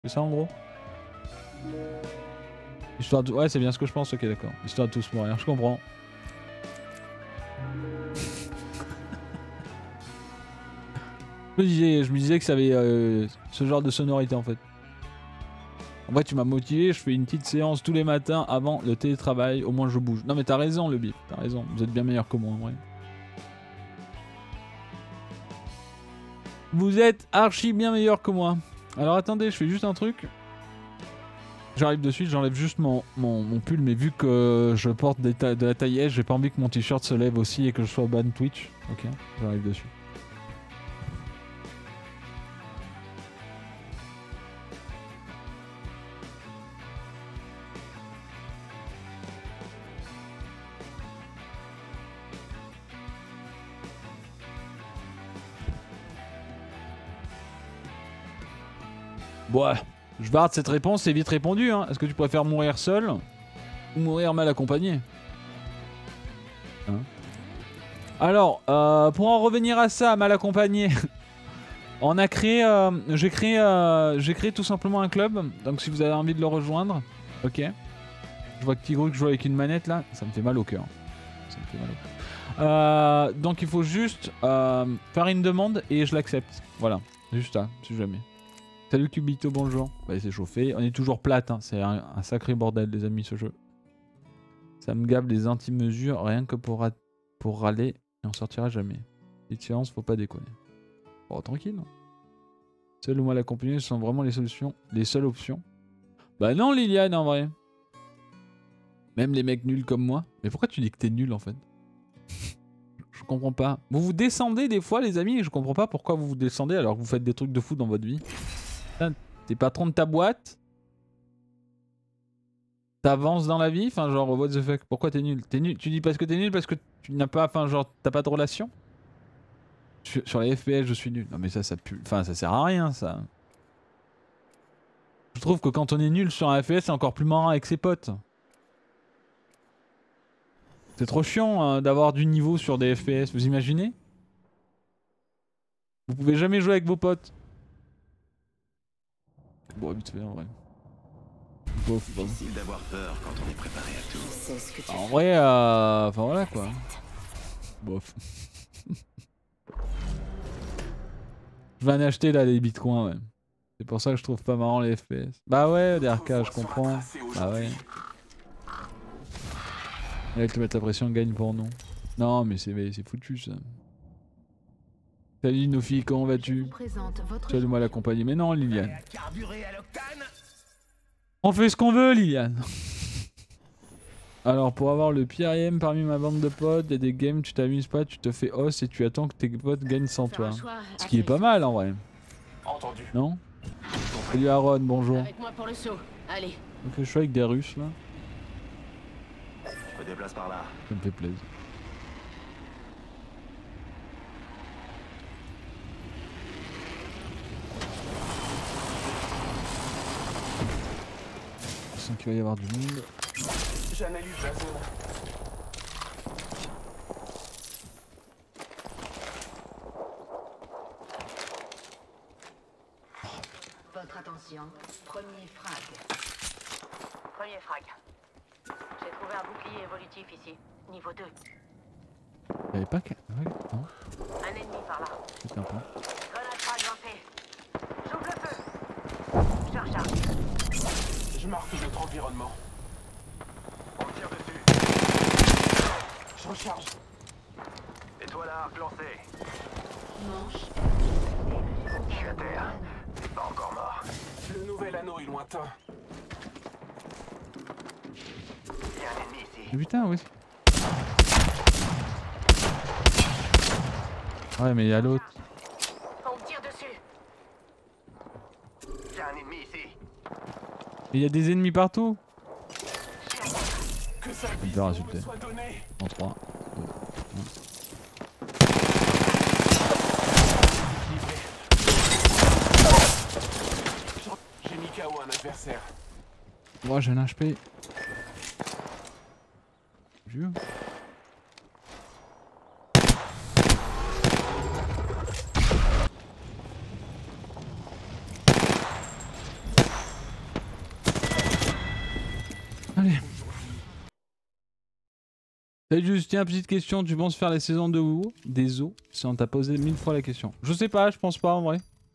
C'est ça en gros? Histoire de... Ouais, c'est bien ce que je pense, ok, d'accord. Histoire de tous mourir, je comprends. Je me disais que ça avait ce genre de sonorité en fait. En vrai, tu m'as motivé, je fais une petite séance tous les matins avant le télétravail, au moins je bouge. Non mais t'as raison le bif, t'as raison, vous êtes bien meilleur que moi en vrai. Vous êtes archi bien meilleur que moi. Alors attendez, je fais juste un truc. J'arrive de suite, j'enlève juste mon pull, mais vu que je porte de la taille S, j'ai pas envie que mon t-shirt se lève aussi et que je sois ban Twitch. Ok, j'arrive dessus. Bon, je barre cette réponse, c'est vite répondu. Hein. Est-ce que tu préfères mourir seul ou mourir mal accompagné? Hein? Alors, pour en revenir à ça, mal accompagné, on a créé, j'ai créé tout simplement un club. Donc si vous avez envie de le rejoindre, ok. Je vois que Tigruk joue avec une manette là, ça me fait mal au cœur. Ça me fait mal au cœur. Donc il faut juste faire une demande et je l'accepte. Voilà, juste ça, si jamais. Salut Cubito, bonjour. Bah, il s'est chauffé. On est toujours plate, hein. C'est un sacré bordel, les amis, ce jeu. Ça me gave les anti-mesures, rien que pour râler, et on sortira jamais. Petite séance, faut pas déconner. Bon, tranquille. Seul ou mal accompagné, ce sont vraiment les solutions, les seules options. Bah non, Liliane, en vrai. Même les mecs nuls comme moi. Mais pourquoi tu dis que t'es nul, en fait? Je comprends pas. Vous vous descendez des fois, les amis, et je comprends pas pourquoi vous vous descendez alors que vous faites des trucs de fou dans votre vie. T'es patron de ta boîte, t'avances dans la vie, enfin genre what the fuck, pourquoi t'es nul? T'es nul, tu dis parce que t'es nul parce que tu n'as pas, enfin genre t'as pas de relation? Sur les FPS je suis nul. Non mais ça pue, enfin ça sert à rien ça. Je trouve que quand on est nul sur un FPS c'est encore plus marrant avec ses potes. C'est trop chiant hein, d'avoir du niveau sur des FPS, vous imaginez? Vous pouvez jamais jouer avec vos potes. Bon vite fait en vrai. Bof, bon. Difficile d'avoir peur quand on est préparé à tout. Je sais ce que tu En fais. vrai, enfin voilà quoi. Bof. Je vais en acheter là des bitcoins ouais. C'est pour ça que je trouve pas marrant les FPS. Bah ouais, DRK, je comprends. Bah ouais. Là, ils te mettent la pression, gagne pour nous. Non, mais c'est foutu ça. Salut Nofi, comment vas-tu? Salut moi la compagnie. Mais non, Liliane. On fait ce qu'on veut, Liliane. Alors, pour avoir le pire IM parmi ma bande de potes, il y a des games, tu t'amuses pas, tu te fais os et tu attends que tes potes gagnent sans toi. Ce qui est pas mal en vrai. Entendu. Non? Salut Aaron, bonjour. Avec moi pour le saut. Allez. Donc je suis avec des Russes là. Je me déplace par là. Ça me fait plaisir. Je sens qu'il va y avoir du monde. J'analyse la zone. Votre attention. Premier frag. Premier frag. J'ai trouvé un bouclier évolutif ici. Niveau 2. Il y avait pas qu'un. Ouais, non. Un ennemi par là. C'est un point. Grenade frag lancée. J'ouvre le feu. Je recharge. Je marque notre environnement. On me tire dessus. Je recharge. Étoile à arc lancé. Manche. Je suis à terre. T'es pas encore mort. Le nouvel anneau est lointain. Il y a un ennemi ici. Mais putain, oui. Ouais, mais il y a l'autre. On me tire dessus. Il y a un ennemi ici. Et il y a des ennemis partout. Que sa On vie verra, s'il te plaît. soit donnée. En 3, 2, 1. J'ai mis KO un adversaire. Moi j'ai un HP. Vieux. Allez. Salut Justin, petite question, tu penses faire la saison de WoW des eaux si on t'a posé 1000 fois la question? Je sais pas, je pense pas en vrai.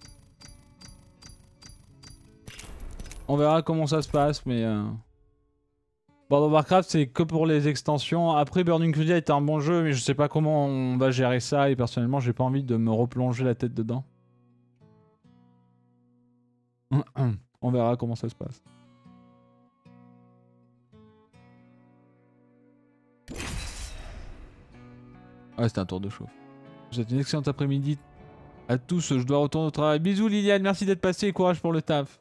On verra comment ça se passe, mais... World of Warcraft c'est que pour les extensions. Après Burning Crusade est un bon jeu, mais je sais pas comment on va gérer ça et personnellement j'ai pas envie de me replonger la tête dedans. On verra comment ça se passe. Ouais, c'était un tour de chauffe. Vous êtes une excellente après-midi à tous, je dois retourner au travail. Bisous Liliane, merci d'être passé et courage pour le taf.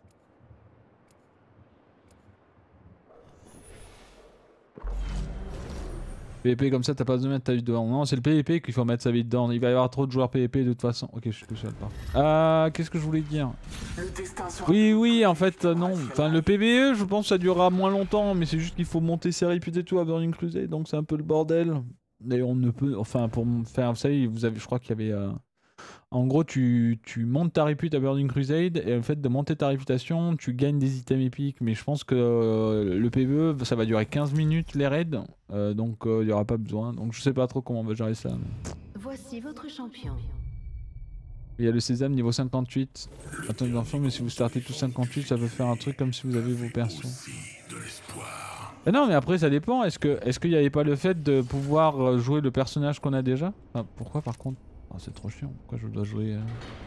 PvP comme ça, t'as pas besoin de mettre ta vie dedans. Non, c'est le PvP qu'il faut mettre sa vie dedans. Il va y avoir trop de joueurs PvP de toute façon. Ok, je suis tout seul. Qu'est-ce que je voulais dire? Oui, en fait, non. Enfin, le PvE, je pense que ça durera moins longtemps, mais c'est juste qu'il faut monter ses réputes et tout à Burning Crusade, donc c'est un peu le bordel. Et on ne peut... Enfin, pour faire... Vous savez, vous avez, je crois qu'il y avait... En gros, tu montes ta répute à Burning Crusade, et le fait de monter ta réputation, tu gagnes des items épiques. Mais je pense que le PvE, ça va durer 15 minutes les raids, donc il n'y aura pas besoin. Donc je sais pas trop comment on va gérer ça. Mais... Voici votre champion. Il y a le sésame niveau 58. Attends les enfants, mais si vous startez tous 58, ça peut faire un truc comme si vous avez vos persos. Mais non, mais après ça dépend. Est-ce qu'il n'y avait pas le fait de pouvoir jouer le personnage qu'on a déjà? Enfin, pourquoi par contre? Oh, c'est trop chiant, pourquoi je dois jouer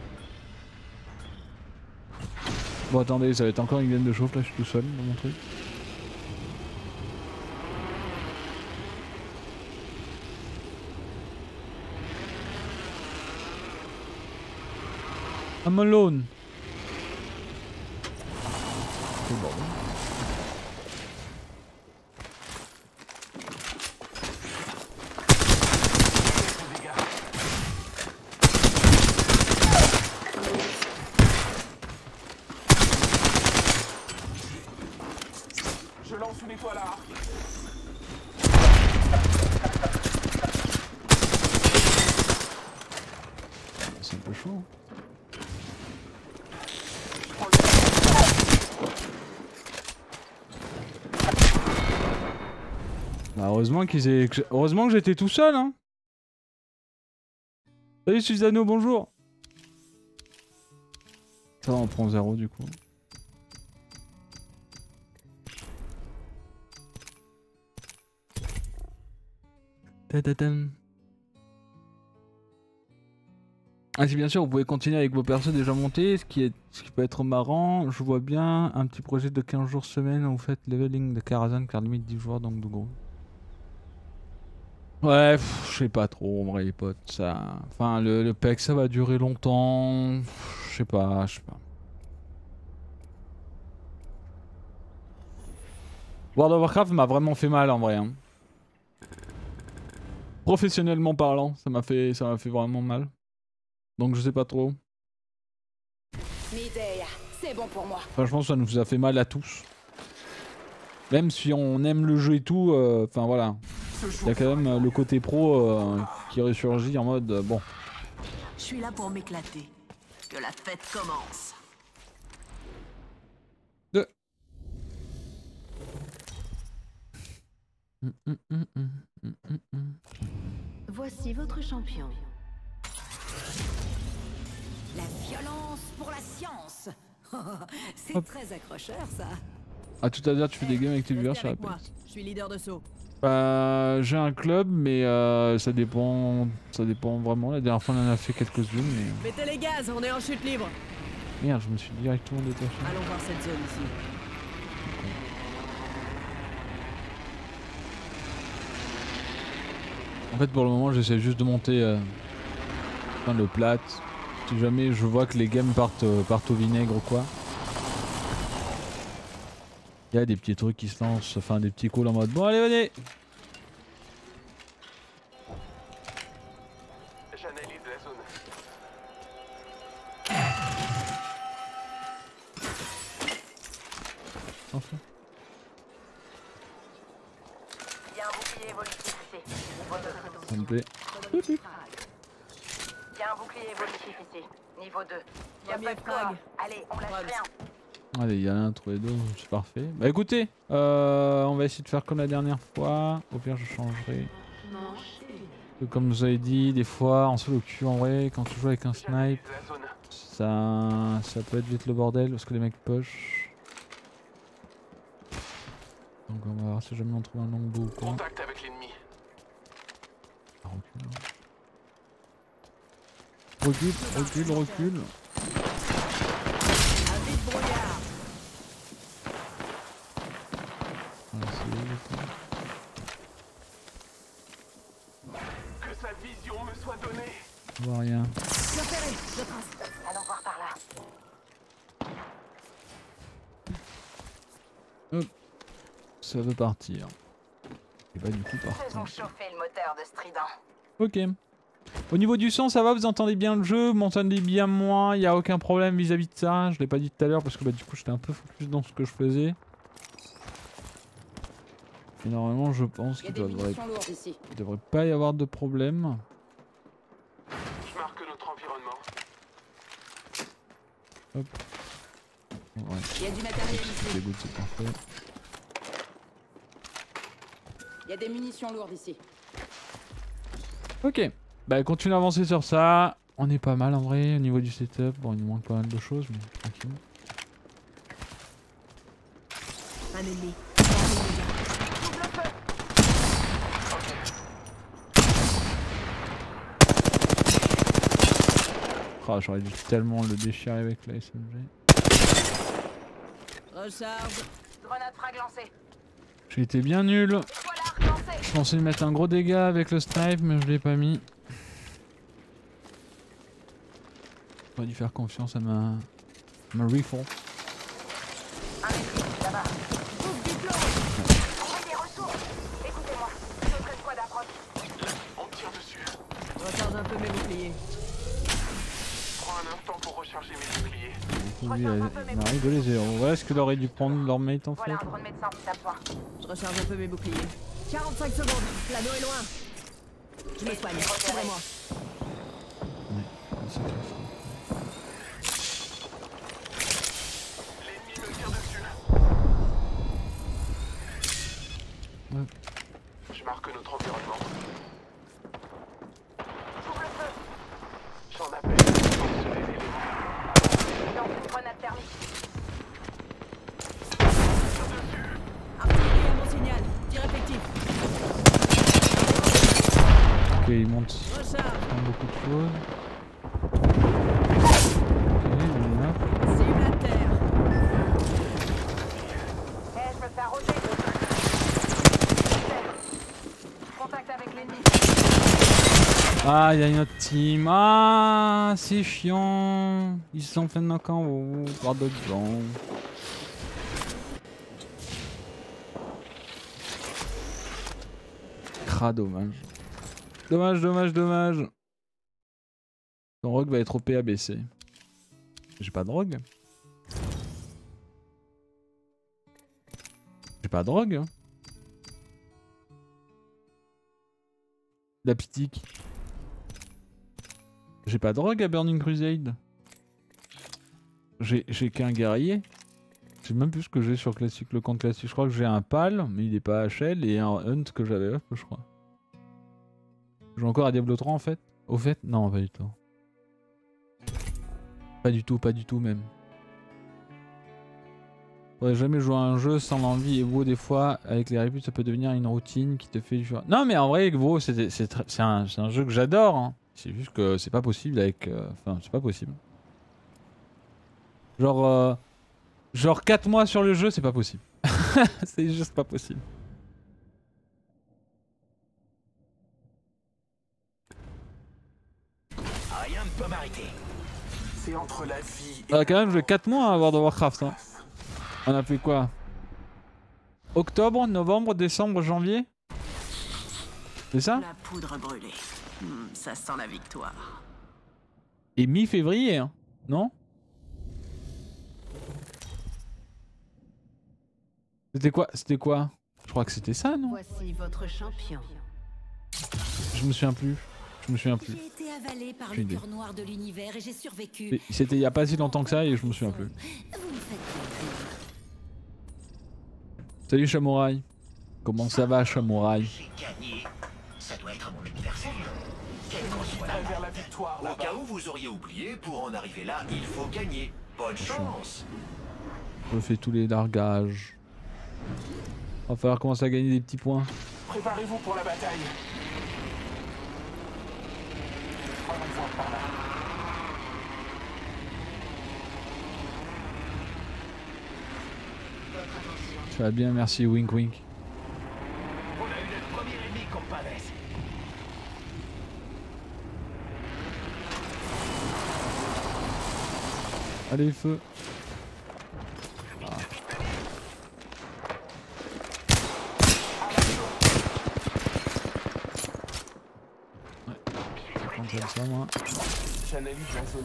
Bon attendez, ça va être encore une gaine de chauffe là, je suis tout seul dans mon truc. I'm alone. C'est bon. C'est un peu chaud. Bah heureusement heureusement que j'étais tout seul hein. Salut Susano, bonjour. Ça va, on prend 0 du coup. Ah si bien sûr vous pouvez continuer avec vos persos déjà montés, ce qui peut être marrant. Je vois bien un petit projet de 15 jours semaine où vous faites leveling de Karazhan car limite 10 joueurs donc de gros. Ouais, je sais pas trop en vrai les potes, ça... Enfin le PEC ça va durer longtemps, je sais pas. World of Warcraft m'a vraiment fait mal en vrai hein. Professionnellement parlant, ça m'a fait vraiment mal. Donc je sais pas trop. C'est bon pour moi. Franchement ça nous a fait mal à tous. Même si on aime le jeu et tout, enfin voilà. Il y a quand même le côté pro qui ressurgit en mode bon. Je suis là pour m'éclater. Que la fête commence. Voici votre champion. La violence pour la science. C'est très accrocheur ça. À tout à l'heure, tu fais des games avec tes viewers sur la PS. Je suis leader de saut. J'ai un club, mais ça dépend vraiment. La dernière fois, on en a fait quelques-unes, mais... Mettez les gaz, on est en chute libre. Merde, je me suis directement détaché. Allons voir cette zone ici. En fait, pour le moment, j'essaie juste de monter le plat. Si jamais je vois que les games partent au vinaigre ou quoi. Il y a des petits trucs qui se lancent, enfin des petits calls en mode bon allez venez. J'analyse la zone. Enfin. Il y a un bouclier évolutif ici. Niveau 2. Ça me plaît. Il y a un bouclier évolutif ici. Niveau 2. Il y a Premier pas de quoi. frag. Allez, on lâche rien. Allez, il y a un trouvé deux, c'est parfait. Bah écoutez, on va essayer de faire comme la dernière fois. Au pire, je changerai. Comme vous avez dit, des fois, en solo queue, en vrai, quand tu joues avec un snipe, La zone. ça peut être vite le bordel parce que les mecs push. Donc on va voir si jamais on trouve un longbow ou quoi. Contact avec l'ennemi. Ah, recule. Recule. Un vide brouillard. Voilà, c'est où, Que sa vision me soit donnée. on voit rien. Repéré, je trace. Allons voir par là. Ça veut partir. Et bah du coup Faisons partir. chauffer le moteur de Strident. Ok. Au niveau du son, ça va, vous entendez bien le jeu, vous m'entendez bien moi, il n'y a aucun problème vis-à-vis de ça. Je l'ai pas dit tout à l'heure parce que bah, du coup j'étais un peu focus dans ce que je faisais. Et normalement je pense Il y a qu'il des munitions lourdes ici. devrait pas y avoir de problème. Je marque notre environnement. Ouais, Il y a du matériel c'est ici. good, c'est parfait. Il y a des munitions lourdes ici. Ok, bah continue à avancer sur ça. On est pas mal en vrai au niveau du setup. Bon, il nous manque pas mal de choses, mais tranquille. Un ennemi. Ah, j'aurais dû tellement le déchirer avec la SMG. Recharge. Grenade frag lancée. J'ai été bien nul. Voilà, lancée. Je pensais lui mettre un gros dégât avec le snipe, mais je l'ai pas mis. J'aurais dû faire confiance à ma rifle. Un ennemi, là-bas. Ouvre du plomb. Envoyez des ressources. Écoutez-moi. Notre escouade approche. On me tire dessus. Recharge un peu mes boucliers. Prends un instant pour recharger mes boucliers. Lui, il m'arrive de les zéros. Voilà ce qu'il aurait dû prendre leur mate en fait. Voilà un drone médecin qui t'appoint. Je recharge un peu mes boucliers. 45 secondes. L'anneau est loin. Je me soigne. Couvrez-moi. C'est clair. L'ennemi me tire dessus. Ouais. Je marque notre environnement. J'ouvre le feu. J'en appelle. Force des éléments. Lance une grenade thermique. Artillerie à mon signal. Tir effectif. Ok, il monte Recharge. beaucoup de choses. Ok, on est là. Cible à terre. Je me fais arroser. Contact avec l'ennemi. Ah, il y a une autre team. Ah, c'est chiant. Ils se sont fait knock en haut par d'autres gens. Dommage. Dommage. Ton rogue va être OP ABC. J'ai pas de rogue. Hein. La ptique. J'ai pas de rogue à Burning Crusade. J'ai qu'un guerrier. Je sais même plus ce que j'ai sur classique, le compte classique. Je crois que j'ai un pal, mais il est pas HL, et un hunt que j'avais up, je crois. Je joue encore à Diablo 3 en fait. Au fait, non, pas du tout. Pas du tout même. Faudrait jamais jouer à un jeu sans l'envie. Et Evo, des fois, avec les réputes, ça peut devenir une routine qui te fait jouer. Non, mais en vrai, Evo, c'est un jeu que j'adore. Hein. C'est juste que c'est pas possible avec. Enfin, c'est pas possible. Genre 4 mois sur le jeu, c'est pas possible. C'est juste pas possible. Rien ne peut m'arrêter. C'est entre la vie et On a quand même joué 4 mois à World of Warcraft. Hein. On a fait quoi? Octobre, novembre, décembre, janvier? C'est ça? La poudre brûlée. Ça sent la victoire. Et mi-février, hein? Non? C'était quoi? Je crois que c'était ça, non? Voici votre champion. Je me souviens plus. J'ai été avalé par le cœur noir de l'univers et j'ai survécu. C'était il y a pas si longtemps que ça et je me souviens plus. Vous me faites Salut Chamouraï. Comment ça va Chamouraï? J'ai gagné. Ça doit être mon adversaire. Quel qu'en soit Allez la vers la victoire, Au là-bas. cas où vous auriez oublié, pour en arriver là, il faut gagner. Bonne chance. Je fais tous les largages. Va falloir commencer à gagner des petits points. Préparez-vous pour la bataille. Allons voir par là. Ça va bien, merci, wink wink. On a eu notre premier ennemi, compadres. Allez, feu. Comme ça, moi. J'analyse la zone.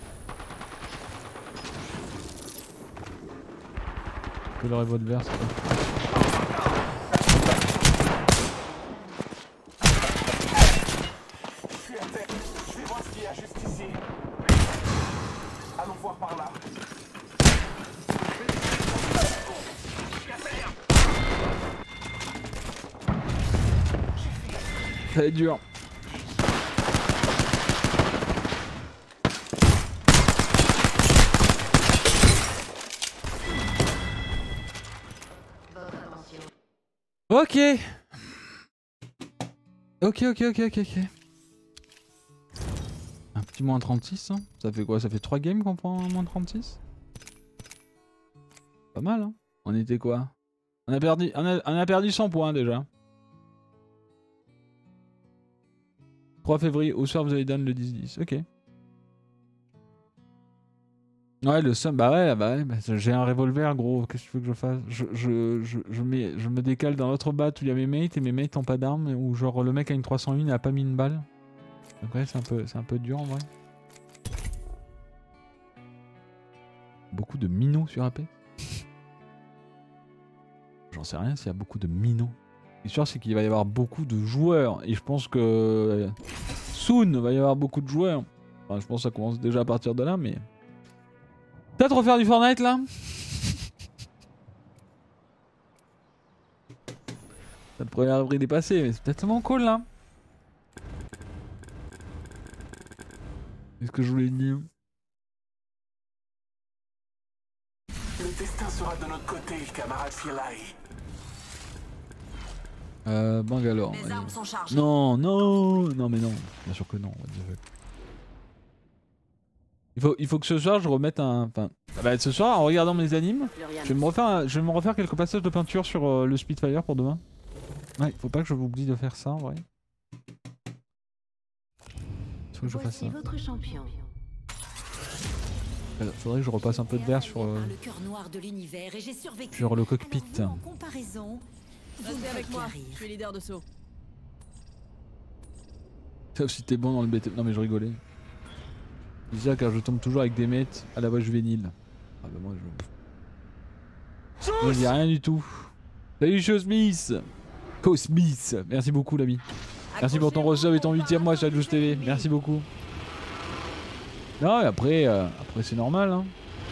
Que le revolver, c'est pas. Je suis à terre. Je vais voir ce qu'il y a juste ici. Allons voir par là. Ça va être dur. Ok. Ok. Un petit moins 36, hein. Ça fait quoi? Ça fait 3 games qu'on prend un moins 36? Pas mal, hein. On était quoi? On a perdu 100 points déjà. 3 février, au soir vous avez donné le 10-10, ok. Ouais, le seum, bah ouais, bah, j'ai un revolver gros, qu'est-ce que tu veux que je fasse? Je me décale dans l'autre bat où il y a mes mates et mes mates n'ont pas d'armes, ou genre le mec a une 301 il a pas mis une balle. Donc ouais, c'est un peu dur en vrai. Beaucoup de minots sur AP. J'en sais rien s'il y a beaucoup de minots. Ce qui est sûr c'est qu'il va y avoir beaucoup de joueurs, et je pense que soon va y avoir beaucoup de joueurs. Enfin, je pense que ça commence déjà à partir de là, mais... Peut-être refaire du Fortnite là? Le 1er avril est passé, mais c'est peut-être tellement cool là. Qu'est-ce que je voulais dire? Le destin sera de notre côté, camarade Filai. Bangalore. Mes armes sont chargées. Non, mais non. Bien sûr que non. What the fuck. Il faut que ce soir je remette un... Enfin, bah, ce soir en regardant mes animes, je vais me refaire quelques passages de peinture sur le Spitfire pour demain. Ouais, faut pas que je m'oublie de faire ça en vrai. Il faut que je fasse ça. Voici votre champion. Faudrait que je repasse un peu de verre sur, Le cœur noir de l'univers et j'ai survécu. sur le cockpit. Alors, vous, en comparaison, vous Restez me avec faites moi, rire. je suis leader de saut. Sauf si t'es bon dans le BT. Non mais je rigolais. Je disais car je tombe toujours avec des mates à la voix juvénile. Ah bah moi je... Moi je dis rien du tout. Salut Cosmith. Cosmith. Merci beaucoup l'ami. Merci pour ton resub et ton 8ème mois sur Juice TV. Merci beaucoup. Non et après c'est normal hein.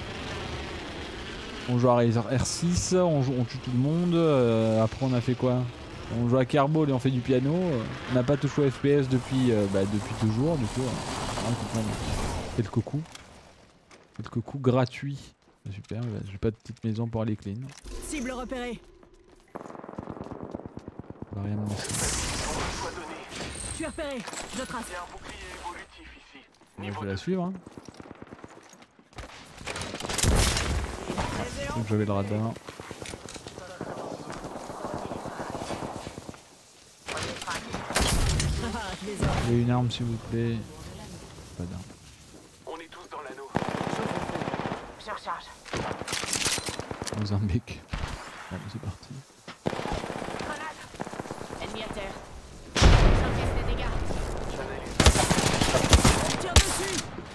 On joue à R6, on tue tout le monde. Après on a fait quoi? On joue à Kerbal et on fait du piano. On n'a pas touché au FPS depuis toujours du coup. Quelques coups. Quelques coups gratuits. Super, j'ai pas de petite maison pour aller clean. Cible repérée. On va rien me laisser. Soit donné. Je suis repéré. Je trace. Il y a un bouclier évolutif ici. Je vais la suivre. Hein. Donc j'avais le radar. J'ai une arme s'il vous plaît. Pas d'arme. On est tous dans l'anneau. Je recharge. Mozambique. Bon, c'est parti. Grenade. Ennemi à terre. J'encaisse des dégâts. J'analyse. Tire dessus.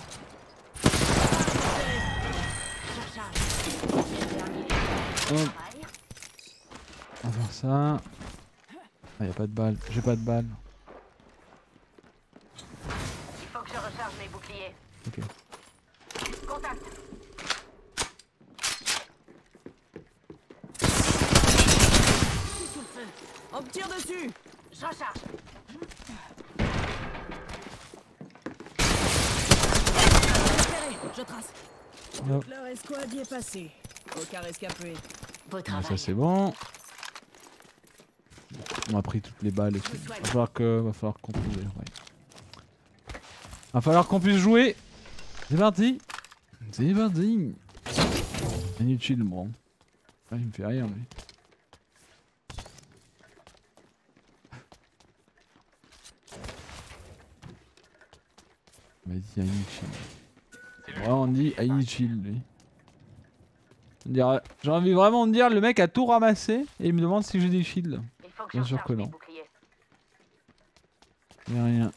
Je recharge. Hop. On va faire ça. Ah y'a pas de balle. J'ai pas de balle. Il faut que je recharge mes boucliers. Ok. Contact. On me tire dessus. Je recharge. Repéré, je trace. Hop. Leur escouade y est passée. Aucun rescapé. Beau Ah, travail. ça c'est bon. On a pris toutes les balles et tout. Va falloir qu'on puisse, ouais. Va falloir qu'on puisse jouer. C'est parti. C'est parti. Inutile, bon. Ah, il me fait rien, lui. Il m'a dit inutile. Ouais, on dit inutile, lui. J'ai envie vraiment de dire, le mec a tout ramassé et il me demande si j'ai des shields. Il faut que Bien je sûr recharge que mes non. boucliers. Y'a rien.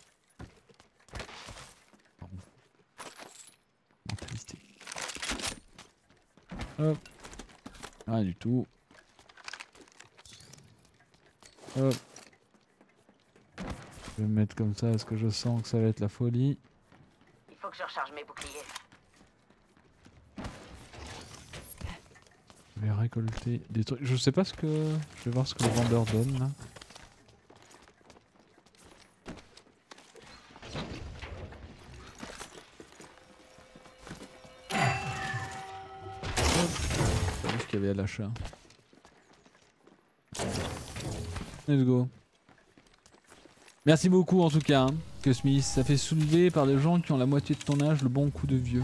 Pardon. Mentalité. Hop. Rien du tout. Hop. Je vais me mettre comme ça parce que je sens que ça va être la folie. Il faut que je recharge mes boucliers. Je vais récolter des trucs. Je sais pas ce que. Je vais voir ce que le vendeur donne là. J'ai vu ce qu'il y avait à l'achat. Let's go. Merci beaucoup en tout cas, hein, que Smith. Ça fait soulever par des gens qui ont la moitié de ton âge le bon coup de vieux.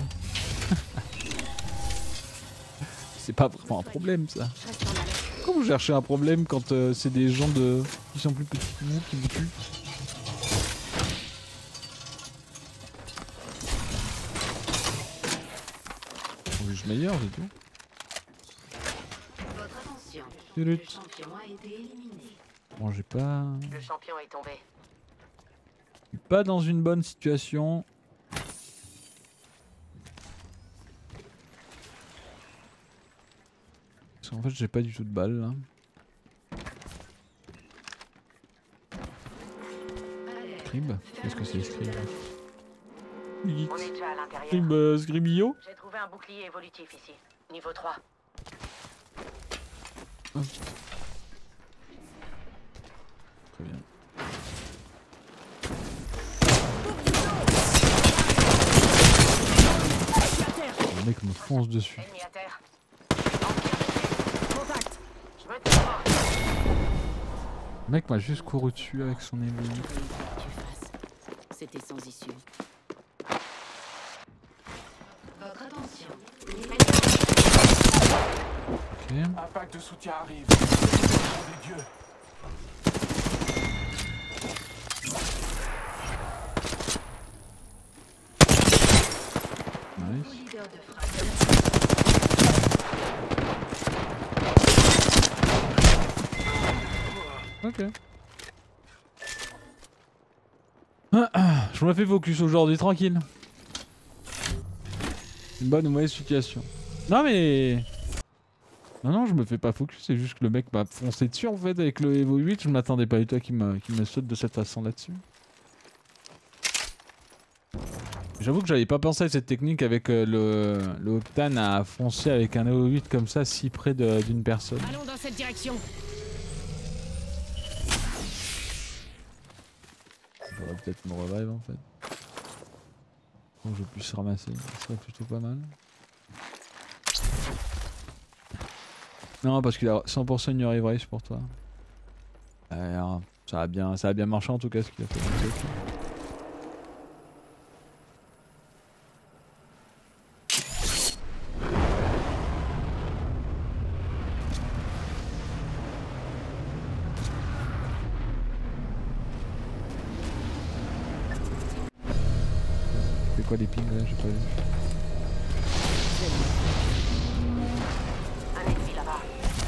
C'est pas vraiment un problème ça. Je reste en alerte. Pourquoi vous cherchez un problème quand c'est des gens qui sont plus petits que vous qui vous tuent? On juge meilleur, c'est tout. Votre attention. Tulut. Le champion a été éliminé. Bon, j'ai pas. Le champion est tombé. Je suis pas dans une bonne situation. Parce qu'en fait, j'ai pas du tout de balles là. Scrib? Qu'est-ce que c'est Scrib? On est déjà à l'intérieur. Scrib, Scribio? J'ai trouvé un bouclier évolutif ici. Niveau 3. Très bien. Le mec me fonce dessus. Ennemi à terre. Contact. Je me tire. Le mec m'a juste couru dessus avec son ennemi. Il fallait que tu fasses. C'était sans issue. Votre attention. Ok. Un pack de soutien arrive. Des dieux. Nice. Leader de frappe. Ok. Je me fais focus aujourd'hui, tranquille. Une bonne ou mauvaise situation. Non mais... Non, je me fais pas focus, c'est juste que le mec m'a foncé dessus en fait avec le Evo 8. Je m'attendais pas du tout à qu'il me saute de cette façon là-dessus. J'avoue que j'avais pas pensé à cette technique avec le Octane à foncer avec un Evo 8 comme ça si près d'une personne. Allons dans cette direction. Il faudrait peut-être me revive en fait. Pour que je puisse ramasser, ça serait plutôt pas mal. Non, parce qu'il a 100% une New Race pour toi. Alors, ça a bien marché en tout cas ce qu'il a fait. C'est quoi les pings là? J'ai pas vu. Un ennemi là-bas.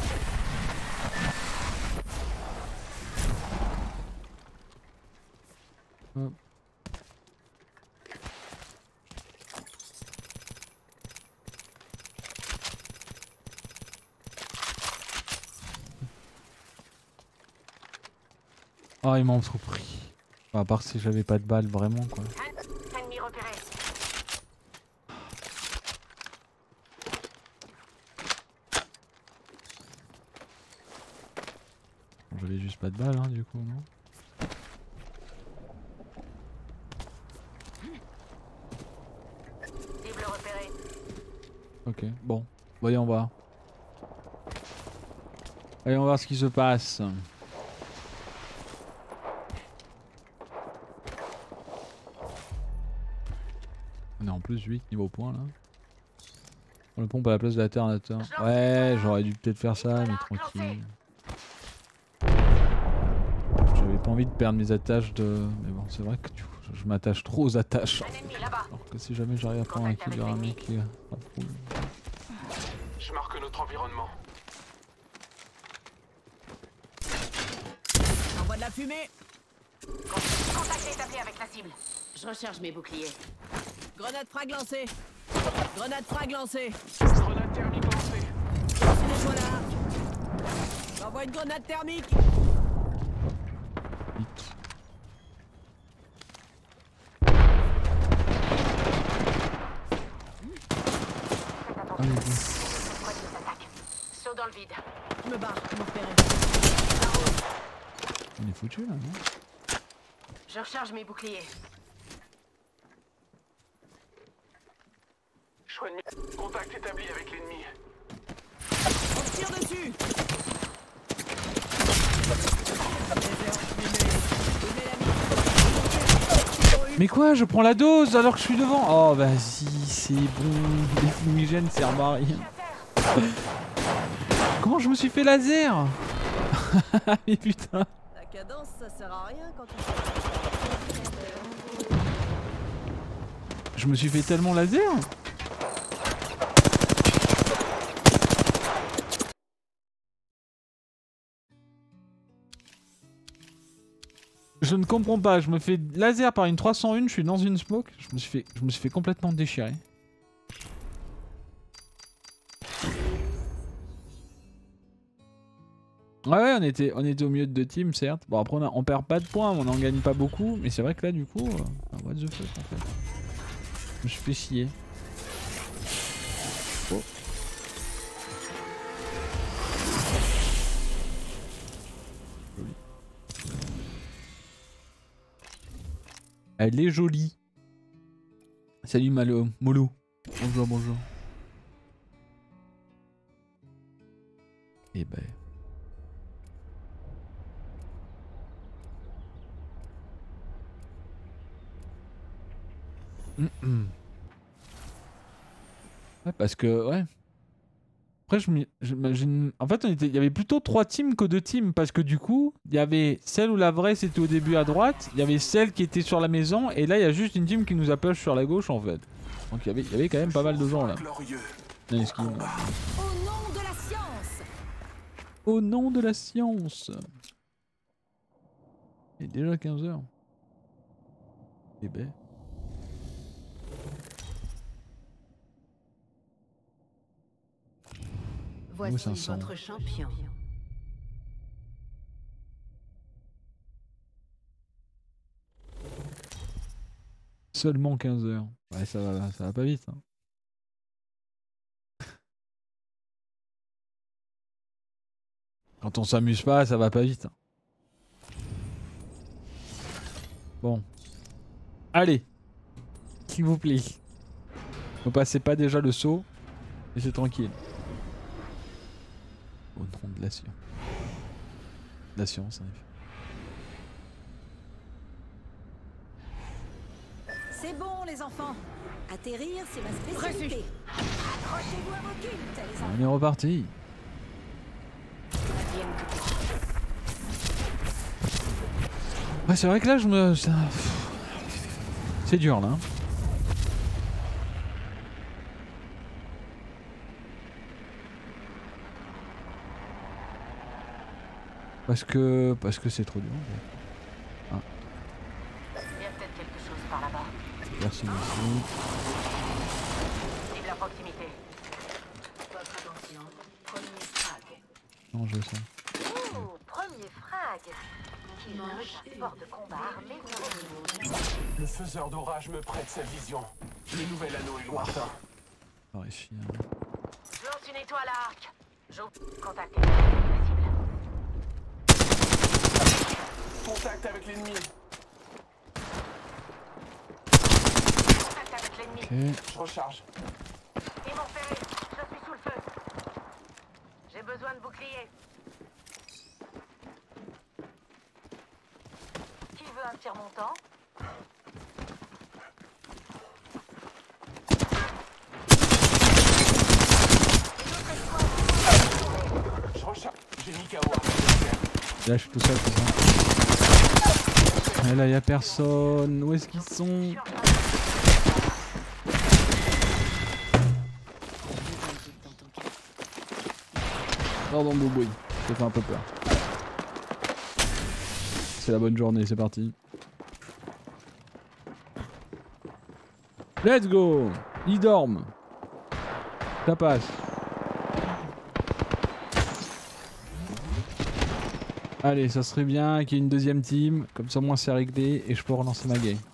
Hop. Oh, ils m'ont trop pris. Enfin, à part si j'avais pas de balles vraiment quoi. Ennemi repéré. J'avais juste pas de balles hein, du coup, non? Cible repérée. Ok, bon. Voyons voir. Voyons voir ce qui se passe. On est en plus 8 niveau point là. On le pompe à la place de l'alternateur. Ouais, j'aurais dû peut-être faire ça, mais tranquille. J'avais pas envie de perdre mes attaches de... Mais bon, c'est vrai que je m'attache trop aux attaches. Un ennemi là-bas. Alors que si jamais j'arrive à prendre un kill, il y aura un mec qui... Je marque notre environnement. Envoie de la fumée. Contact établi avec la cible. Je recharge mes boucliers. Grenade frag lancée. Grenade frag lancée. Grenade thermique lancée. Je les vois là. J'envoie une grenade thermique. Allez, Saut dans le vide. Je me barre, je me repérer. on est foutu là, non? Je recharge mes boucliers. Choix de contact établi avec l'ennemi. On tire dessus. Mais quoi, je prends la dose alors que je suis devant? Oh vas-y, c'est bon, les fumigènes servent à rien. Comment je me suis fait laser? Mais putain. La cadence, ça sert à rien quand tu... Je me suis fait tellement laser. Je ne comprends pas, je me fais laser par une 301, je suis dans une smoke, je me suis fait complètement déchirer. Ouais, on était au milieu de deux teams certes. Bon après on perd pas de points, on en gagne pas beaucoup, mais c'est vrai que là du coup, what the fuck en fait. Je me suis fait chier. Oh. Joli. Elle est jolie. Salut Malo, Molo. Bonjour, bonjour. Et ben. Ouais, parce que ouais. Après j'imagine. En fait il y avait plutôt 3 teams que 2 teams parce que du coup il y avait celle où la vraie c'était au début à droite, il y avait celle qui était sur la maison et là il y a juste une team qui nous appelle sur la gauche en fait. Donc il y avait quand même pas mal de gens là. Glorieux. Nice kill. Au nom de la science. Au nom de la science. Il est déjà 15h. Eh ben. Voici 500. votre champion. Seulement 15h. Ouais, ça va pas vite. Hein. Quand on s'amuse pas, ça va pas vite. Hein. Bon. Allez. S'il vous plaît. Ne passez pas déjà le saut. Et c'est tranquille. Au nom de la science. La science, en effet. C'est bon, les enfants. Atterrir, c'est ma spécialité. Accrochez-vous à vos cultes, les enfants. On est reparti. Ouais, c'est vrai que là, c'est dur, là. Hein. Parce que c'est trop dur. Ah. Il y a peut-être quelque chose par là-bas. Merci, merci. Cible à proximité. Votre attention. Premier frag. Non, je sais. Oh, premier frag. Qui mange un sport de combat armé ou non? Le faiseur d'orage me prête sa vision. Le nouvel anneau est lointain. Par ici. Hein. Je lance une étoile à arc. J'ouvre. Contact avec la cible. Contact avec l'ennemi. Contact avec l'ennemi. Ok. Je recharge. Ils m'ont repéré. Je suis sous le feu. J'ai besoin de bouclier. Qui veut un tir montant? Je recharge. J'ai mis KO. Là, je suis tout seul, c'est ça. Et là, y'a personne. Où est-ce qu'ils sont? Pardon, Boubouille. Ça fait un peu peur. C'est la bonne journée, c'est parti. Let's go! Ils dorment. Ça passe. Allez, ça serait bien qu'il y ait une deuxième team, comme ça au moins c'est réglé et je peux relancer ma game.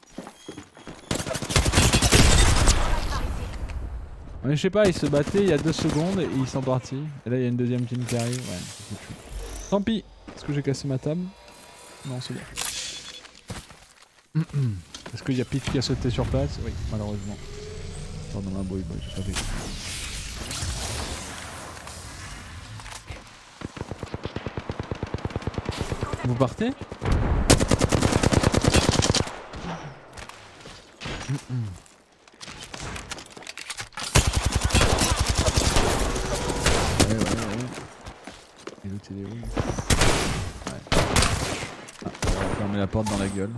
Mais je sais pas, ils se battaient il y a 2 secondes et ils sont partis. Et là il y a une deuxième team qui arrive, ouais, c'est foutu. Tant pis, est-ce que j'ai cassé ma table? Non, c'est bon. Est-ce qu'il y a Peach qui a sauté sur place? Oui, malheureusement. Pardon ma boy, j'ai pas vu. Vous partez? Ouais. Et l'autre il est où? Ouais. Ah, on va fermer la porte dans la gueule.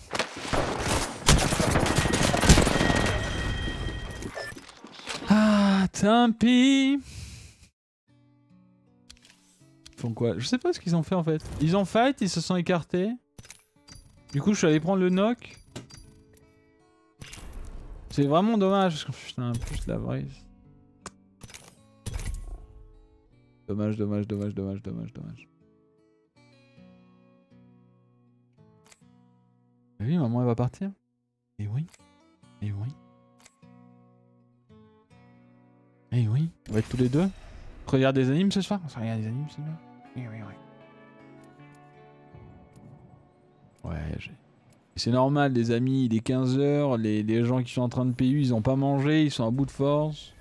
Ah, tant pis. Ils font quoi? Je sais pas ce qu'ils ont fait en fait. Ils ont fight, ils se sont écartés. Du coup, je suis allé prendre le knock. C'est vraiment dommage parce que putain, plus la vraie. Dommage. Oui, maman elle va partir. Et oui. On va être tous les deux. On regarde des animes ce soir? On se regarde des animes ce soir? Oui. Ouais, c'est normal, les amis, il est 15 h, les gens qui sont en train de PU, ils ont pas mangé, ils sont à bout de force.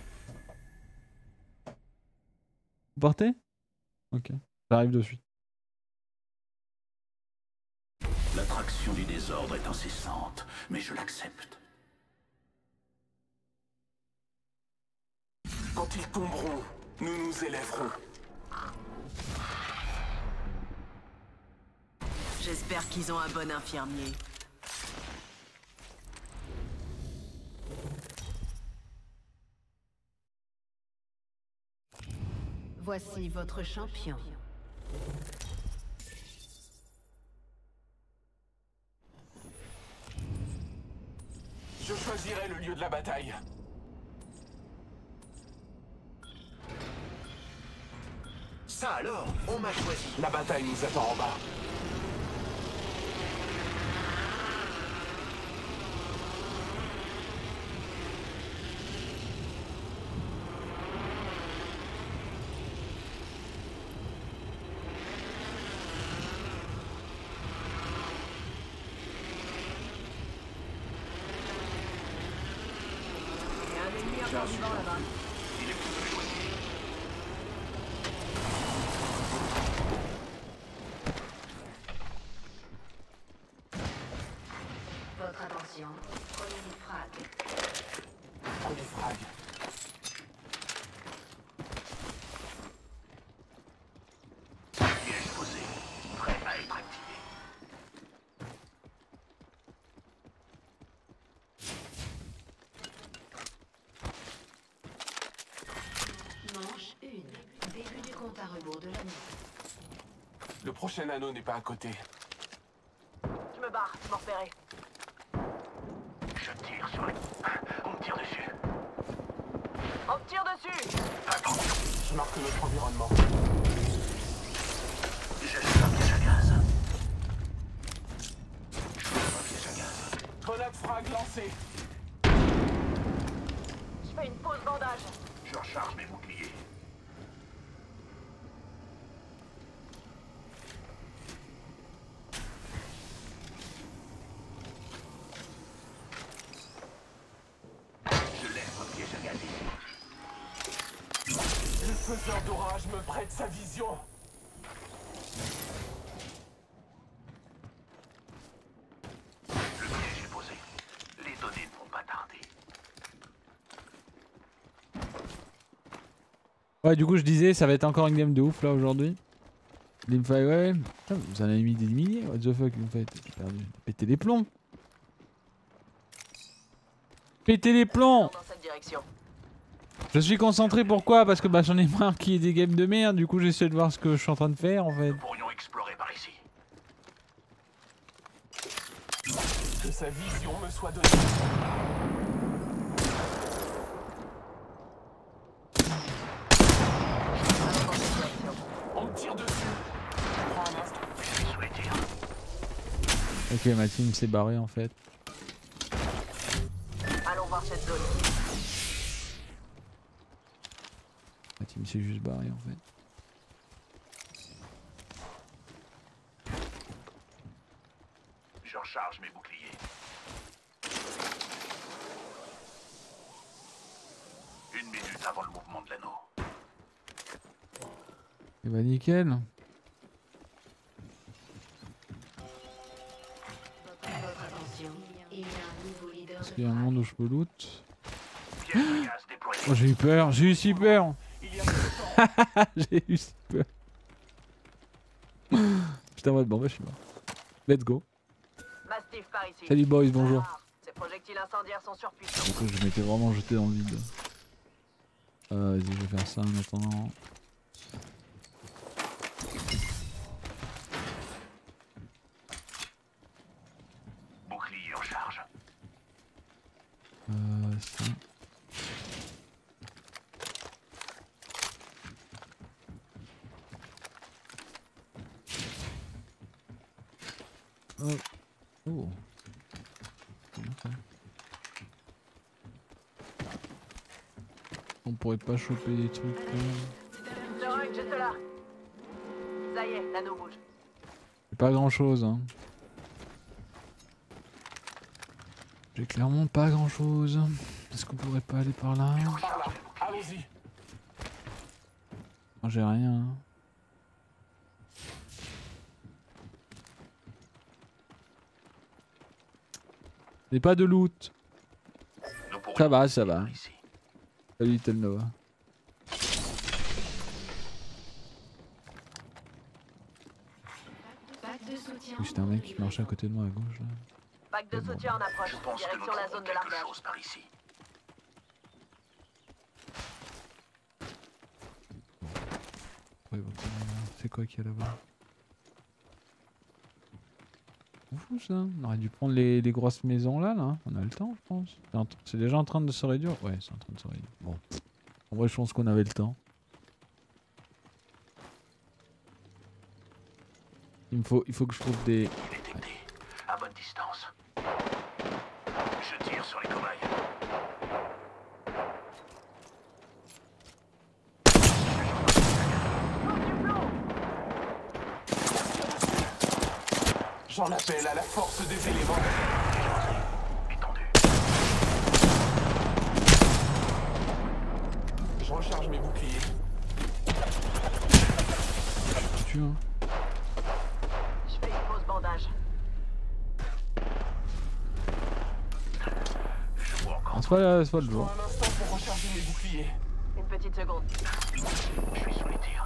Vous partez? Ok, j'arrive de suite. L'attraction du désordre est incessante, mais je l'accepte. Quand ils tomberont, nous nous élèverons. J'espère qu'ils ont un bon infirmier. Voici votre champion. Je choisirai le lieu de la bataille. Ça alors, on m'a choisi. La bataille nous attend en bas. Il y a un ennemi encore vivant là-bas. Votre attention. Premier frag. Premier frag. Piège posé, prêt à être activé. Manche 1. Début du compte à rebours de l'année. Le prochain anneau n'est pas à côté. Je me barre, ils m'ont repéré. Je tire sur les... On me tire dessus. On me tire dessus! Attention, Je marque notre environnement. j'allume un piège à gaz. Je fais un piège à gaz. Grenade frag lancée. Je fais une pause bandage. Je recharge mes boucliers. 2 heures d'orage me prête sa vision. Le piège est posé. Les données ne vont pas tarder. Ouais, du coup, je disais, ça va être encore une game de ouf là aujourd'hui. Teamfight, ouais. Putain, vous en avez mis des milliers. What the fuck, vous faites? J'ai perdu. Pétez les plombs. Pétez les plombs. Dans cette direction. Je suis concentré, pourquoi? Parce que bah, j'en ai marre qu'il y ait des games de merde. Du coup, j'essaie de voir ce que je suis en train de faire en fait. Nous pourrions explorer par ici. Que sa vision me soit donnée. On me tire dessus. Prends un instant. Je suis sous les tirs. Ok, ma team s'est barrée en fait. Allons voir cette zone. Ma team s'est juste barrée en fait. Je recharge mes boucliers. Une minute avant le mouvement de l'anneau. Et bah nickel. Votre attention, il y a un nouveau leader Est-ce de qu'il y a un monde où je peux loot? Piège de gaz déployé. Oh, j'ai eu peur, j'ai eu si peur. Il y a peu de temps. J'ai eu si peur. J'étais en mode bon bah je suis mort. Let's go. Mastiff par ici. Salut boys, bonjour. Ah, ces projectiles incendiaires sont surpuissants. Du coup je m'étais vraiment jeté dans le vide. Vas-y, je vais faire ça en attendant. Bouclier en charge. Ça. Oh. Oh. Okay. On pourrait pas choper des trucs quand même. Le rug juste là. Ça y est, l'anneau bouge. J'ai pas grand chose hein. J'ai clairement pas grand chose. Est-ce qu'on pourrait pas aller par là? Par là. Allons-y. Moi j'ai rien. Hein. J'ai pas de loot. Nous pourrions Ça va, ça va. par ici. Salut Little Nova. pack de soutien. Oui, c'était un mec qui marchait à côté de moi à gauche là. Pack de soutien en approche. Je pense que nous Direction la trouvons zone de quelque largage. chose par ici. Ouais, bon, c'est quoi qu'il y a là-bas? On fout ça. On aurait dû prendre les grosses maisons là, là. On a le temps je pense. C'est déjà en train de se réduire. Ouais, c'est en train de se réduire. Bon. En vrai je pense qu'on avait le temps. Il faut que je trouve des... Détecté. À bonne distance. Je tire sur les cobayes. J'en appelle à la force des éléments. Étendu. Je recharge mes boucliers. Tu hein. Je fais une pause bandage. Je vois encore. Ah, c'est pas le Prends jour. un instant pour recharger mes boucliers. Une petite seconde. Je suis sous les tirs.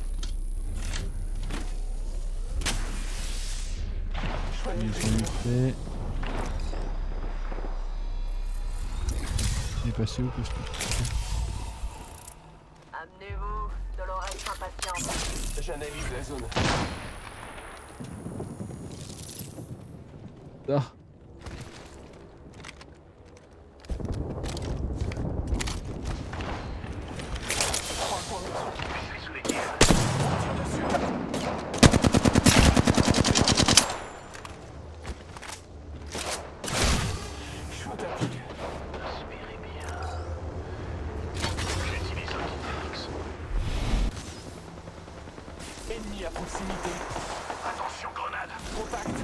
Ils sont vite fait. Il est passé où que ce truc? Amenez-vous, Dolores impatiente. J'analyse la zone. Ah. Je suis sous les tirs. Je suis au tapis. Respirez bien. J'utilise l'anti-T-X. Ennemi à proximité. Attention, grenade. Contact.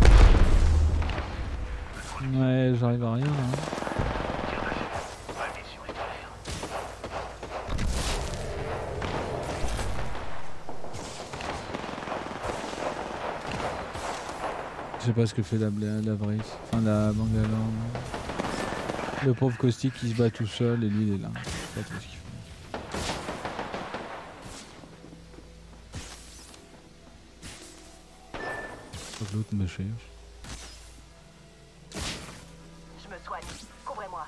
Ouais, j'arrive à rien là. Tir de jet. Ma mission est claire. Je sais pas ce que fait la Vrace. Enfin la Bangalore. Le pauvre Caustic qui se bat tout seul et lui il est là. Je sais pas trop ce qu'il fait. Faut que l'autre me cherche. Je me soigne. Couvrez-moi.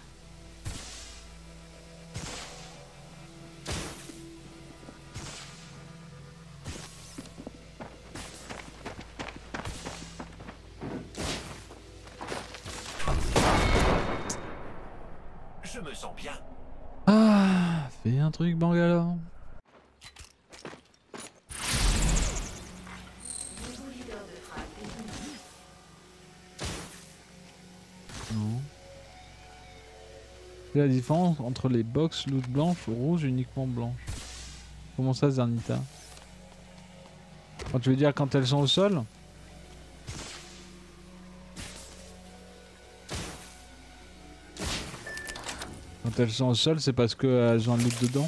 Je me sens bien. Ah, fais un truc Bangalore. Nouveau leader de frappe désigné. Non. C'est la différence entre les box loot blanche ou rouge uniquement blanche. Comment ça Zernita? Quand tu veux dire quand elles sont au sol? Quand elles sont au sol, c'est parce qu'elles ont un loot dedans?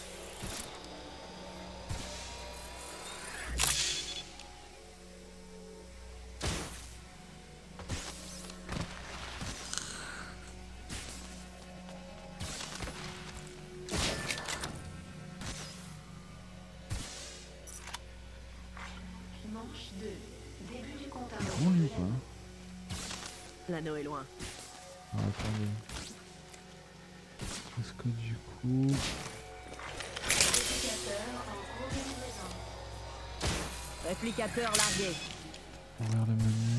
Manche 2. Début du compte à Bon, rebours lui, de quoi. l'année. L'anneau est loin. Ah, attendez. Est-ce que du coup... Réplicateur en cours de livraison. Réplicateur largué. Ouvrir le menu...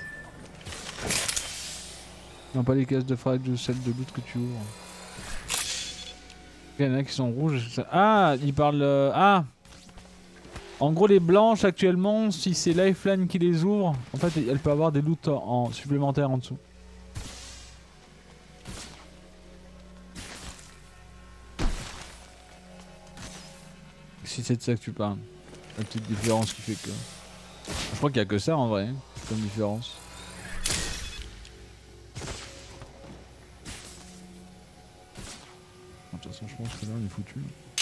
Non, pas les caisses de frag ou celles de loot que tu ouvres. Il y en a qui sont rouges. Ah, il parle... Ah, en gros, les blanches actuellement, si c'est Lifeline qui les ouvre, en fait, elle peut avoir des loots en supplémentaires en dessous. Si c'est de ça que tu parles. La petite différence qui fait que... Je crois qu'il n'y a que ça en vrai, comme différence. De toute façon, je pense que là, on est foutu.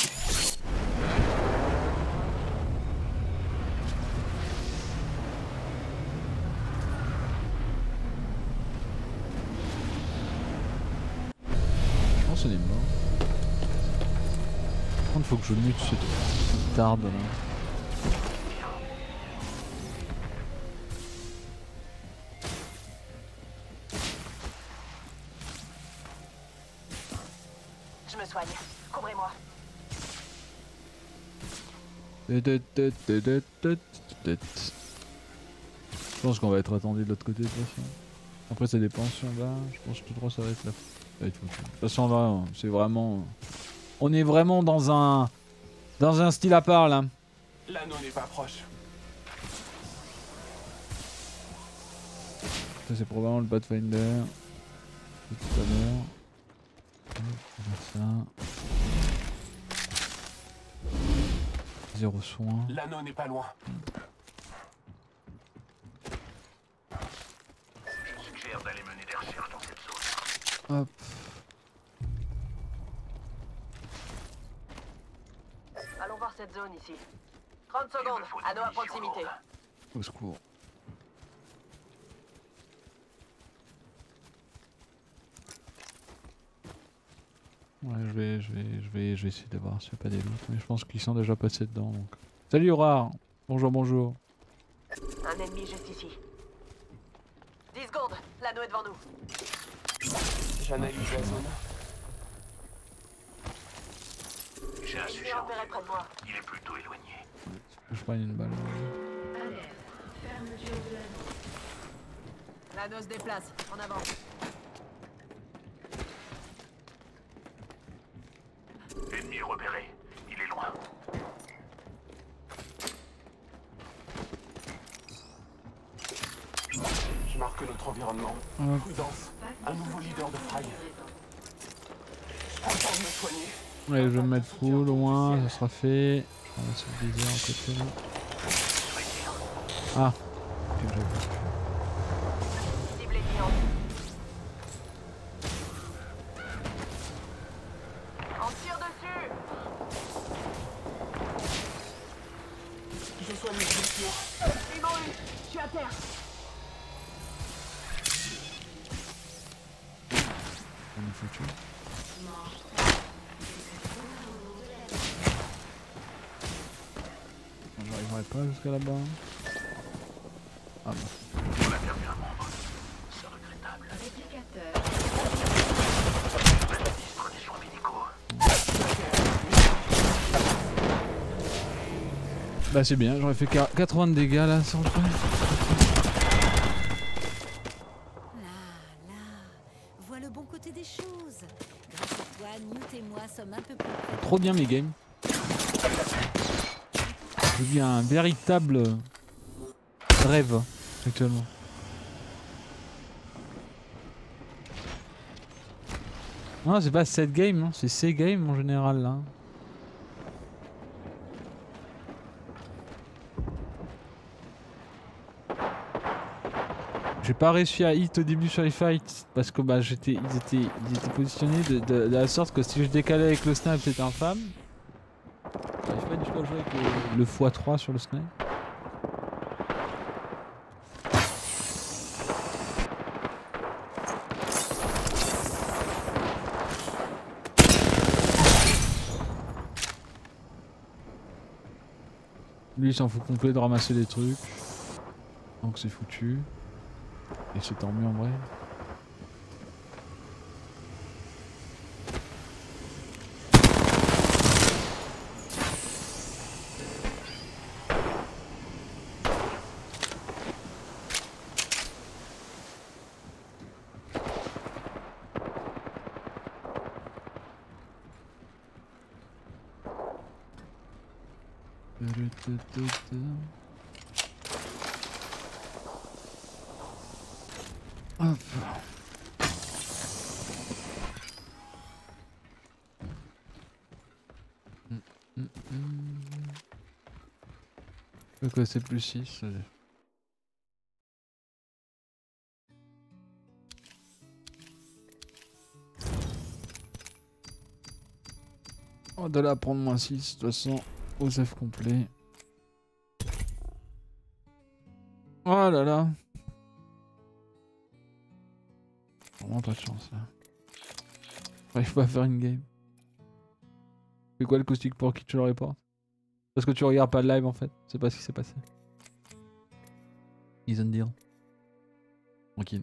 Je pense qu'on est mort. Par contre, faut que je mute cette tarde là. Je me soigne. Couvrez-moi. Je pense qu'on va être attendu de l'autre côté de toute façon. Après ça dépend si on va. Je pense que tout droit ça va être là. Ça va être foutu. De toute façon là, c'est vraiment... On est vraiment dans un style à part là. L'anneau n'est pas proche. Ça c'est probablement le Pathfinder. Tout à l'heure. On va faire ça. Zéro soin. L'anneau n'est pas loin. Je suggère d'aller mener des recherches dans cette zone. Hop. Allons voir cette zone ici. 30 secondes. Anneau à proximité. Au secours. Ouais, je vais essayer de voir s'il n'y a pas des loots, mais je pense qu'ils sont déjà passés dedans donc. Salut Rare. Bonjour, bonjour. Un ennemi juste ici. 10 secondes. L'anneau est devant nous. J'analyse la zone. J'ai un Ennemi sujet. repéré près de moi. Il est plutôt éloigné. Je prends une balle. Alerte. Fermeture de l'année. L'anneau se déplace. En avant. Ennemi repéré. Il est loin. Je marque notre environnement. Hop. Prudence. Un nouveau leader de frag. Je prends le temps de me soigner. Allez, je vais me mettre full au moins, ça sera fait. On va se le désert à côté là. Ah, ok, j'avais pas. Cible évidente. On tire dessus. Je soigne les blessures. Ils m'ont eu. Je suis à terre. On est foutu. J'arriverai pas jusqu'à là-bas. Ah bon. On a perdu un membre. C'est regrettable. Réplicateur. Ministre des soins médicaux. Bah c'est bien, j'aurais fait 80 de dégâts là sans le faire. Là, vois le bon côté des choses. Grâce à toi, Newt et moi sommes un peu plus près. Trop bien mes games. Je vis un véritable rêve actuellement. Non, c'est pas cette game, hein, c'est ces games en général là. J'ai pas réussi à hit au début sur les fights parce que bah ils étaient positionnés de la sorte que si je décalais avec le snipe c'était infâme. J'arrive pas du tout à jouer avec le x3 sur le snipe. Lui il s'en fout complet de ramasser des trucs. Donc c'est foutu. Et c'est tant mieux en vrai. Hop. Quoi, c'est plus 6. On va de là prendre moins 6, de toute façon, OSEF complet. Oh là là. Vraiment pas de chance là. J'arrive pas à faire une game. C'est quoi le caustique pour qui tu le reportes? Parce que tu regardes pas le live en fait. C'est pas ce qui s'est passé. Ils ont deal. Tranquille.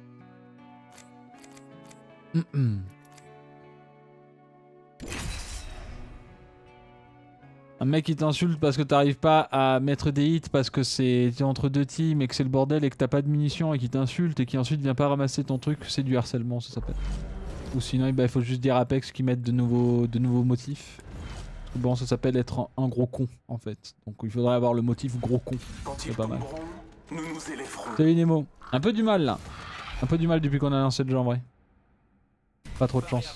Un mec qui t'insulte parce que t'arrives pas à mettre des hits parce que t'es entre deux teams et que c'est le bordel et que t'as pas de munitions et qui t'insulte et qui ensuite vient pas ramasser ton truc, c'est du harcèlement ça s'appelle. Ou sinon bah, il faut juste dire à Apex qu'ils mettent de nouveaux motifs. Bon ça s'appelle être un gros con en fait. Donc il faudrait avoir le motif gros con. C'est pas mal. Nous nous élèverons. Salut Nemo. Un peu du mal là. Un peu du mal depuis qu'on a lancé le jeu en vrai. Pas trop de chance.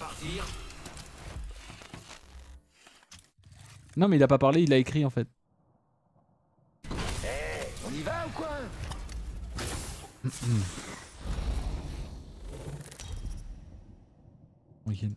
Non mais il a pas parlé, il a écrit en fait. Hey, on y va ou quoi? Week-end.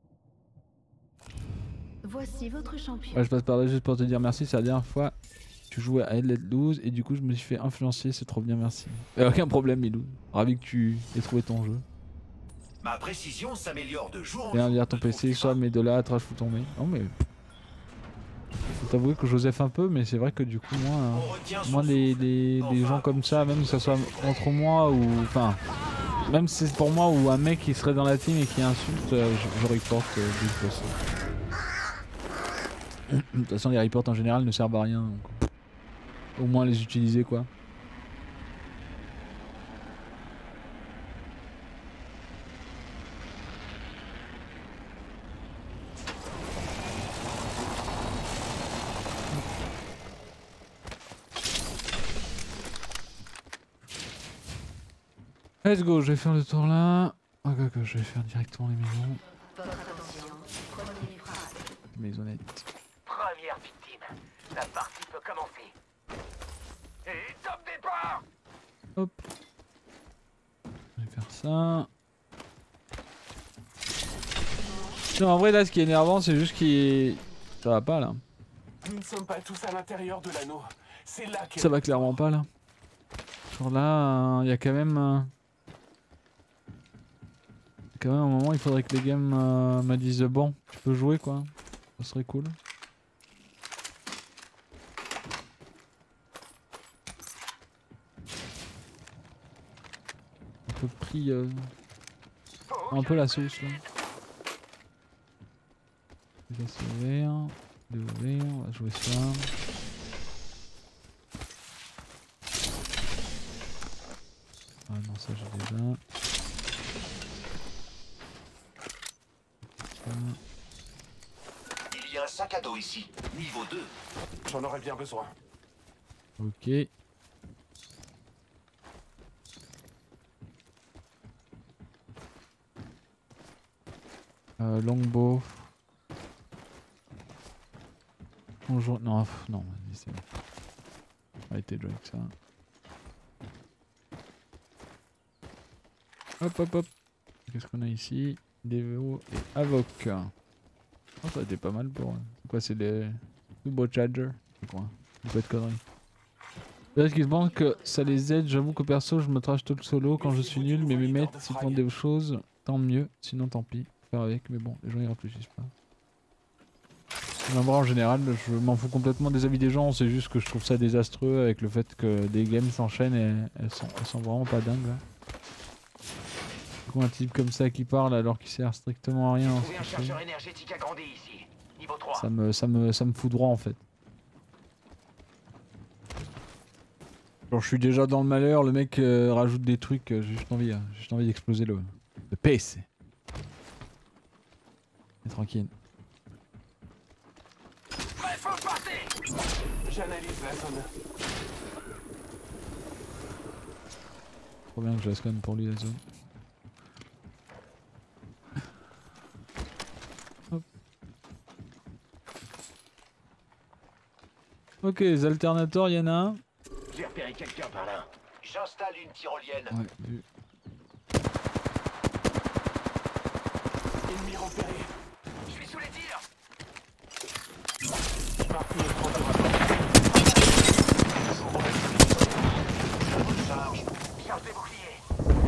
Voici votre champion. Ouais, je passe par là juste pour te dire merci, c'est la dernière fois que tu jouais à Let Loose et du coup je me suis fait influencer, c'est trop bien, merci. Aucun problème Milou, ravi que tu aies trouvé ton jeu. Ma précision s'améliore de jour en Viens jour. dire ton PC, soit mes $, trash fous tomber. Non mais... Faut t'avouer que Joseph un peu, mais c'est vrai que du coup moi les gens comme ça, même que ça soit entre moi ou... Enfin... Même si c'est pour moi ou un mec qui serait dans la team et qui insulte, je reporte de toute façon. De toute façon les reports en général ne servent à rien. Donc... Au moins les utiliser quoi. Let's go, je vais faire le tour là. Ok, je vais faire directement les maisons. Votre attention. Première phrase. Maisonnettes. Première victime. La partie peut commencer. Et top départ! Hop. Je vais faire ça. Non, en vrai là ce qui est énervant c'est juste qu'il... Ça va pas là. Nous ne sommes pas tous à l'intérieur de l'anneau. C'est là qu'est... Ça va clairement pas là. Genre là, il y a quand même quand même, à un moment, il faudrait que les games me disent bon, tu peux jouer quoi. Ça serait cool. Un peu pris un peu la sauce là. Je vais ouvrir, on va jouer ça. Ah non, ça j'ai déjà. Il y a un sac à dos ici, niveau 2. J'en aurais bien besoin. Ok. Longbow. Bonjour. Non, non, vas-y, c'est bon. Arrêtez de jouer avec ça. Hop, hop, hop. Qu'est-ce qu'on a ici? Devo et Avoc. Oh, ça a été pas mal pour. C'est quoi? C'est les turbochargers? Je crois. Pas de conneries. Peut-être qu'ils pensent que ça les aide. J'avoue que perso, je me trash tout le solo quand je suis nul. Mais mes mates, s'ils font des choses, tant mieux. Sinon, tant pis. Faire avec. Mais bon, les gens ils réfléchissent pas. En général, je m'en fous complètement des avis des gens. C'est juste que je trouve ça désastreux avec le fait que des games s'enchaînent et elles sont vraiment pas dingues là. Un type comme ça qui parle alors qu'il sert strictement à rien. Trouver un chargeur énergétique agrandi ici. Niveau 3. Ça me fout droit en fait. Genre je suis déjà dans le malheur, le mec rajoute des trucs, j'ai juste envie d'exploser le PC. Et tranquille. J'analyse la zone. Trop bien que je la scanne pour lui la zone. Hop. Ok, les alternateurs, il y en a un. J'ai repéré quelqu'un par là. J'installe une tyrolienne. Ouais, vu. Ennemi repéré. Je suis sous les tirs. Marqué le point de Charge. Charge des boucliers.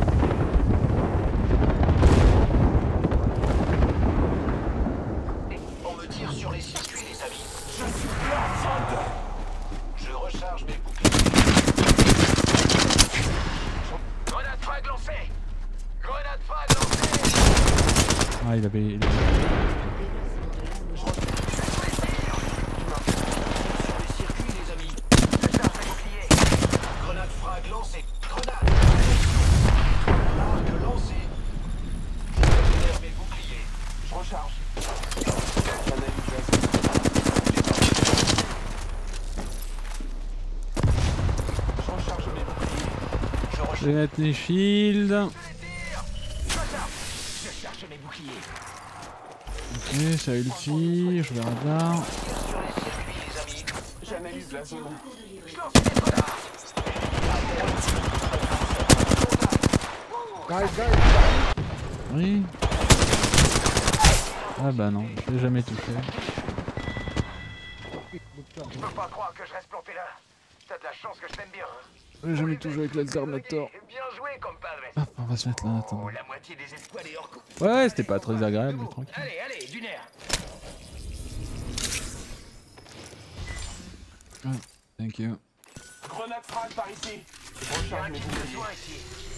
On me tire sur les circuits, les amis. Je suis blindé. Je recharge mes boucliers. Grenade frag lancée. Grenade frag lancée. Ah, il avait. Sur les circuits, les amis. Je charge mes boucliers. Grenade frag lancée. Grenade. Arc lancé. Je récupère mes boucliers. Je recharge. J'analyse la zone. Je recharge mes boucliers. Je recharge. Je vais mettre les shields. Je charge mes boucliers. Ok, ça ulti, je verrai bien. Sur les circuits, les amis. J'analyse la zone. Je lance des grenades. Oui. Ah bah non, je l'ai jamais touché. Je peux pas croire que je reste planté là. T'as de la chance que je t'aime bien. Hein. Je l'ai jamais touché avec l'alternateur. Bien joué, compadre. Hop, on va se mettre là, attends. Oh, la moitié des escouades est hors coup. Ouais, c'était pas très agréable, mais tranquille. Allez, allez, d'une air. Thank you. Grenade frag par ici. Je Il y a un recharge mes kit de boucliers. soins ici.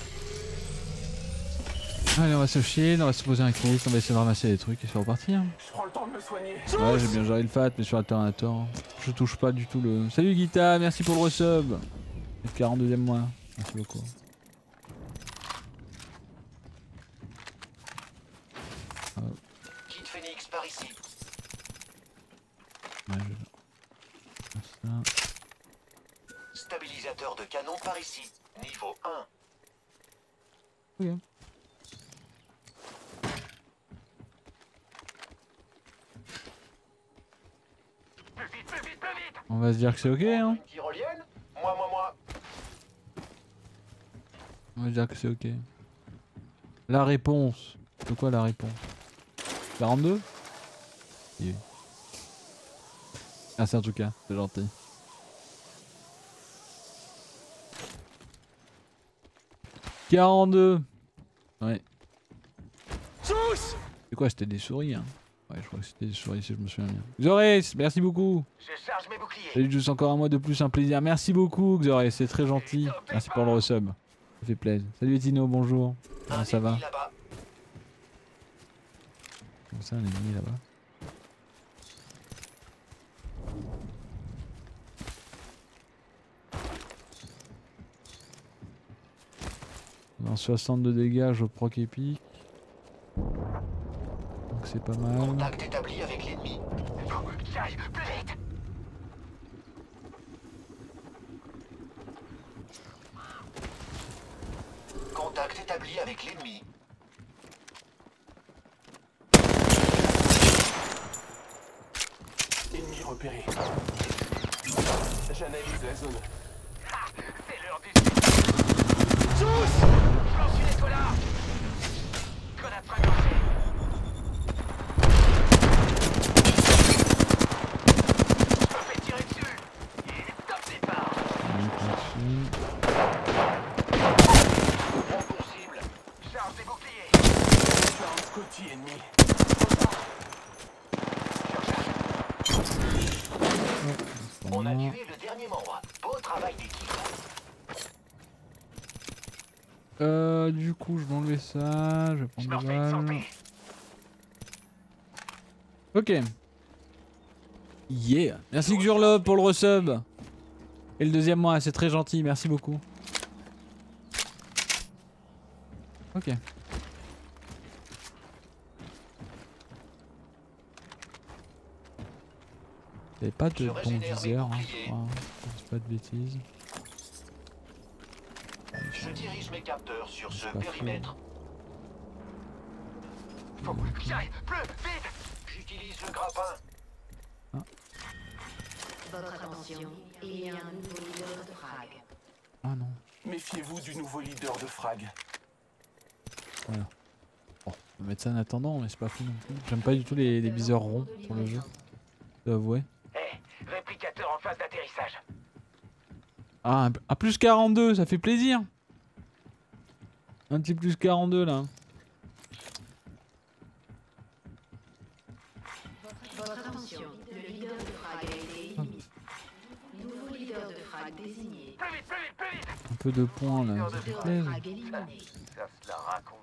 Allez, on va se shield, on va se poser un kit, on va essayer de ramasser des trucs et se repartir. Je prends le temps de me soigner. Ouais, j'ai bien géré le fat, mais sur l'alternateur, je touche pas du tout le. Salut Guita, merci pour le resub. Le 42e mois. Merci beaucoup. Kit Phoenix par ici. Ouais, je vais faire ça. Stabilisateur de canon par ici. Niveau 1. Ok. Plus vite, plus vite, plus vite. On va se dire que c'est ok, hein. Une tyrolienne. Moi. On va dire que c'est ok. La réponse. C'est quoi la réponse? 42? Oui. Merci en tout cas, c'est gentil. « 42 !» Ouais. C'est quoi, c'était des souris hein? Ouais, je crois que c'était des souris si je me souviens bien. Xores, merci beaucoup. Je charge mes boucliers. Salut, juste encore un mois de plus, un plaisir. Merci beaucoup Xores, c'est très gentil. Merci pour le resub. Ça fait plaisir. Salut Tino, bonjour. Comment ça va? Comment ça, un ennemi là-bas? On a 62 dégâts, je proc épique. Donc c'est pas mal. Contact établi avec l'ennemi. J'arrive plus vite. Contact établi avec l'ennemi. Ennemi repéré. J'analyse la zone. Ah, c'est l'heure du... Tous! J'en suis les là. Grenade fragmentée. Je me fais tirer dessus. Il est top départ. Bon pour cible. Charge des boucliers. Charles Scotty ennemi. On a tué le dernier membre. Beau travail d'équipe. Du coup, je vais enlever ça. Je vais Je me prendre des refais une balles. santé. Ok. Yeah. Merci Xurlop pour le resub. Et le deuxième mois, c'est très gentil. Merci beaucoup. Ok. Il n'y avait pas de bon viseur, hein, je crois. Je dis pas de bêtises. Je dirige mes capteurs sur ce Pas fou. périmètre. Faut que j'aille. Plus vite. J'utilise le grappin. Votre attention, il y a un nouveau leader de frag. Ah non. Méfiez-vous du nouveau leader de frag. Voilà. Bon, on va mettre ça en attendant, mais c'est pas fou non plus. J'aime pas du tout les viseurs ronds sur le jeu. Je dois avouer. Eh, réplicateur en phase d'atterrissage. Ah, à plus 42, ça fait plaisir. Un petit plus 42 là. Votre attention, le leader de frag a été éliminé. Nouveau leader de frag désigné. Plus vite, plus vite, plus vite. Un peu de points là, ça fait Leader de plaisir. frag éliminé. Ça se la raconte.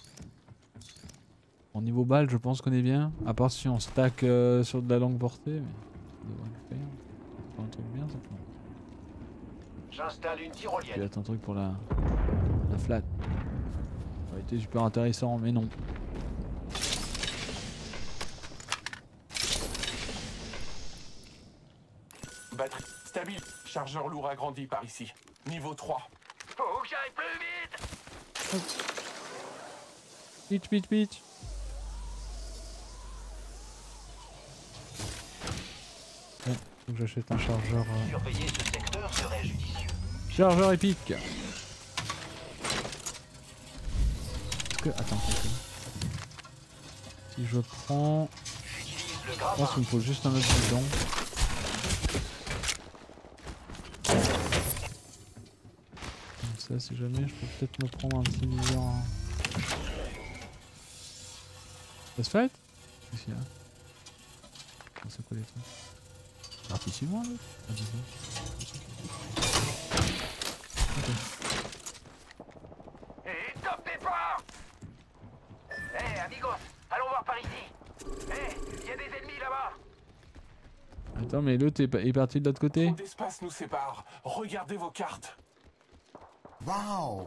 Au niveau balle, je pense qu'on est bien. À part si on stack sur de la longue portée, mais ça devrait le faire. C'est pas un truc bien ça. J'installe une Il tyrolienne. va être un truc pour la flat. Ça aurait été super intéressant, mais non. Batterie stable. Chargeur lourd agrandi par ici. Niveau 3. Faut que j'aille plus vite. Pitch, pitch, pitch. Ouais, faut que j'achète un chargeur. Surveiller ce secteur serait judicieux. Chargeur épique. Est-ce que. Attends, si je prends. J'utilise le Je pense grappin. qu'il me faut juste un autre bidon. Comme ça, si jamais, je peux peut-être me prendre un petit viseur. Ça se fait? Ici, là. C'est quoi les trucs? Rapidement, là? Ah, dis-moi. Ok. Et top départ. Eh, amigos, allons voir par ici. Eh, y a des ennemis là-bas. Attends, mais l'autre est parti de l'autre côté? Trop d'espace nous sépare. Regardez vos cartes. Waouh!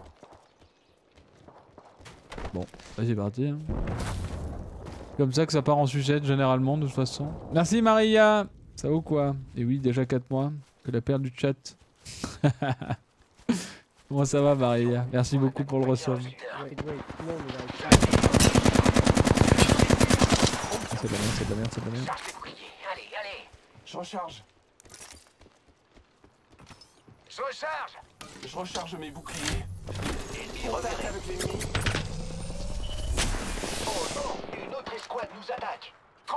Bon, là c'est parti. Hein. Comme ça que ça part en sucette généralement de toute façon. Merci Maria. Ça va ou quoi? Et oui, déjà 4 mois. Que la perle du chat. Comment ça va Maria? Merci beaucoup pour le ressort. Wait, wait. No, we gotta C'est de la merde, c'est de la merde, c'est de la merde. Charge les boucliers. Allez, allez. Je recharge. Je recharge. Je recharge mes boucliers. Ennemi Contact repéré. avec l'ennemi. Oh non! Une autre escouade nous attaque.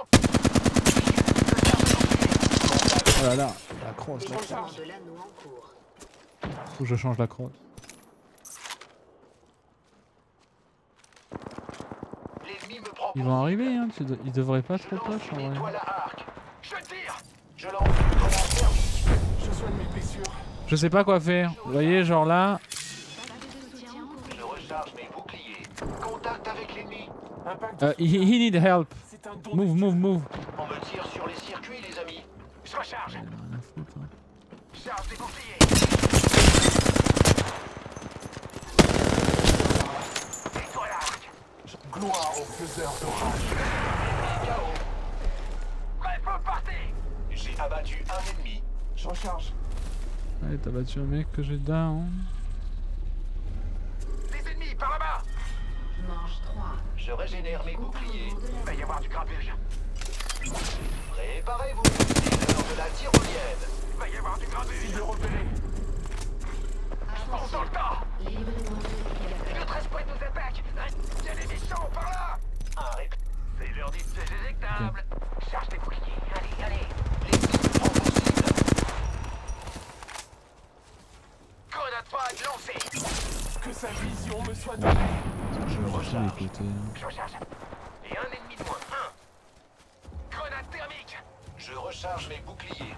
Oh là là, la crosse. Dégagement de l'anneau en cours. Faut que je change la crosse. L'ennemi Ils vont arriver, hein. Ils devraient pas trop push en vrai. Étoile à arc. Je tire. Je lance une grenade thermique. Je soigne mes blessures. Je sais pas quoi faire. Vous voyez, genre là. Je recharge mes boucliers. Contact avec l'ennemi. Impact. He need help. C'est un don. Move. On me tire sur les circuits, les amis. Je recharge. Rien à foutre, hein. Charge des boucliers. Étoile à arc. Gloire aux faiseurs d'orage. Prêt pour partir. J'ai abattu un ennemi. Je recharge. Allez, t'as battu un mec que j'ai down. Des ennemis par là-bas. Manche 3. Je régénère mes boucliers. Il va y avoir du grappage. Préparez-vous. C'est l'heure de la tyrolienne. Il va y avoir du grappage. Cible repérée. On dans le tas. Livraison de Notre esprit nous attaque. Il y a des méchants par là. Un ré... C'est l'heure du siège éjectable. Charge des boucliers. Allez. L'ennemi prend vos cibles. Grenade frag lancée. Que sa vision me soit donnée. Je vais chercher les côtés. Je recharge. Et un ennemi de moins. Un. Grenade thermique. Je recharge mes boucliers.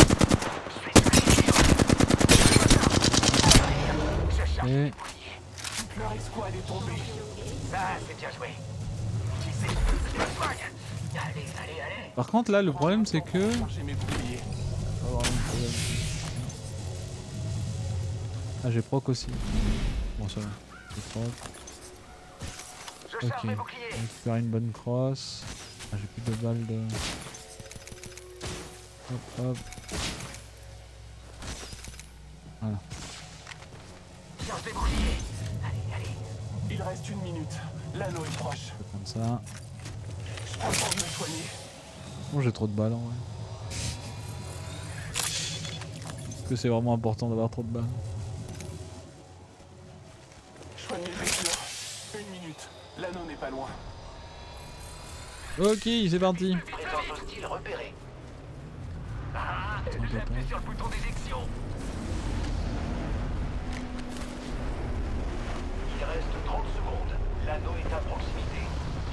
Je charge Et les boucliers. Toute leur escouade est tombée. Ça, c'est bien joué. Qui c'est? Le frag. Allez. par contre là le problème c'est que. Charger mes boucliers. On va avoir un problème. Ah j'ai proc aussi. Bon ça va. J'ai proc. Je charge Ok. mes boucliers. On récupère une bonne crosse. Ah, j'ai plus de balles de. Hop. Voilà. Charge des boucliers. Allez. Il reste 1 minute. L'anneau est proche. C'est comme ça. Je prends le temps de me soigner. Bon j'ai trop de balles en vrai. Est-ce que c'est vraiment important d'avoir trop de balles? Je soigne mes blessures. 1 minute. L'anneau n'est pas loin. Ok, c'est parti. Présence hostile repérée. Ah, j'appuie sur le bouton d'éjection. Il reste 30 secondes. L'anneau est à proximité.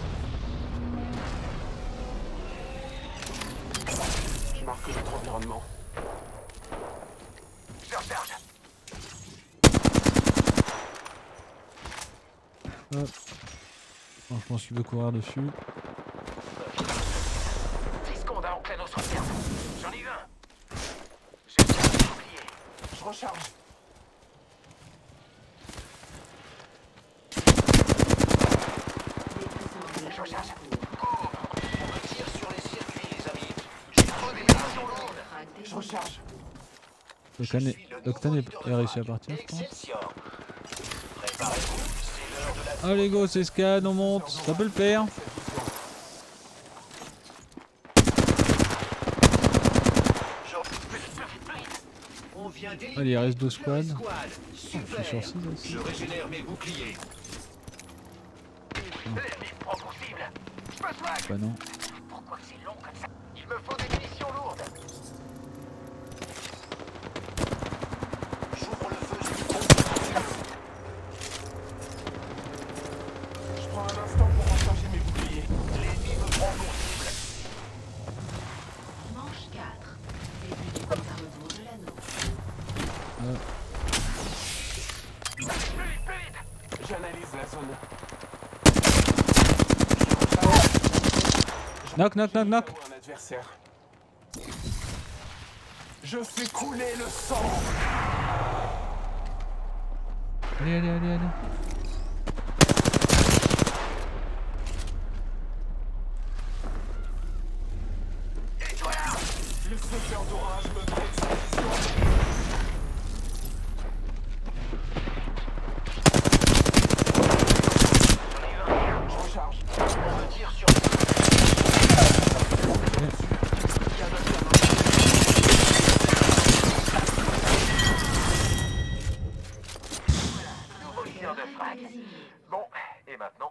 Je marque notre environnement. Je recharge. Hop. Bon, je pense qu'il veut courir dessus. 10 secondes avant que l'anneau soit ferme. J'en ai eu un. Je charge les boucliers. Je recharge. Je recharge. On me tire sur les circuits, les amis. J'ai trop d'émission lourde. Je recharge. Octane est réussi à partir, je pense. Excelsior. Préparez-vous, c'est l'heure de la... Allez go, c'est scan, on monte. Ça peut le faire. On vient d'éliminer Allez, il reste 2 leur squads. escouade. Je Super. suis sur 6 aussi. Je régénère mes boucliers. L'ennemi prend pour cible. Je me swag. Bah non. Pourquoi c'est long comme ça? Il me faut des munitions lourdes. J'ouvre le feu sur Je prends un instant pour recharger mes boucliers. l'ennemi me prend pour cible. Manche 4. Début du désarmement de l'anneau. Plus vite. J'analyse la zone. Knock. Un adversaire. Je fais couler le sang. Allez. Le faiseur d'orage me prête sa vision. Je recharge. On me tire sur... Nouveau leader de frag. Bon, et maintenant?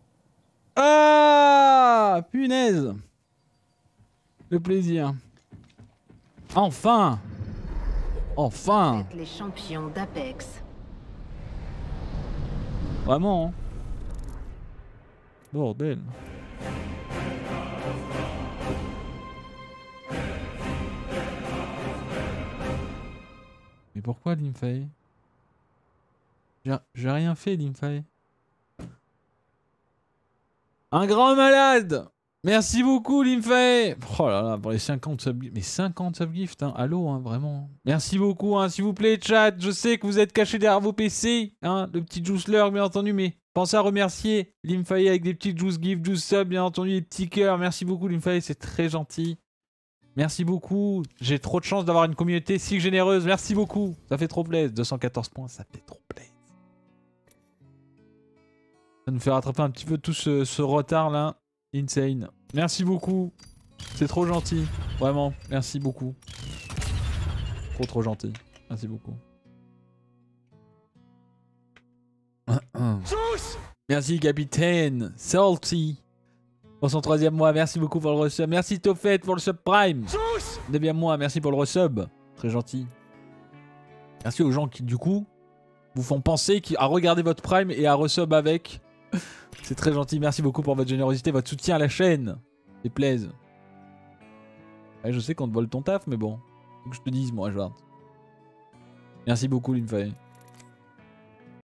Ah, punaise. Le plaisir. Enfin. Faites les champions d'Apex. Vraiment. Hein. Bordel. Mais pourquoi Limfae? J'ai rien fait Limfae. Un grand malade! Merci beaucoup Limfae! Oh là là, pour les 50 subgifts. Mais 50 subgifts, hein. Allô, hein, vraiment. Merci beaucoup, hein, s'il vous plaît, chat. Je sais que vous êtes cachés derrière vos PC. Hein, le petit juice lurk, bien entendu, mais pensez à remercier Limfae avec des petits juice gifts, juice sub, bien entendu, des petits cœurs. Merci beaucoup Limfae, c'est très gentil. Merci beaucoup. J'ai trop de chance d'avoir une communauté si généreuse. Merci beaucoup. Ça fait trop plaisir. 214 points, ça fait trop plaisir. Ça nous fait rattraper un petit peu tout ce retard là. Insane. Merci beaucoup. C'est trop gentil. Vraiment. Merci beaucoup. Trop gentil. Merci beaucoup. Merci capitaine. Salty. Pour son 3e mois, merci beaucoup pour le resub. Merci Tofet pour le sub prime. 9e mois, merci pour le resub. Très gentil. Merci aux gens qui du coup vous font penser à regarder votre prime et à resub avec. C'est très gentil, merci beaucoup pour votre générosité, votre soutien à la chaîne. C'est plaise. Ouais, je sais qu'on te vole ton taf, mais bon. Faut que je te dise, moi, je Merci beaucoup, Limfae.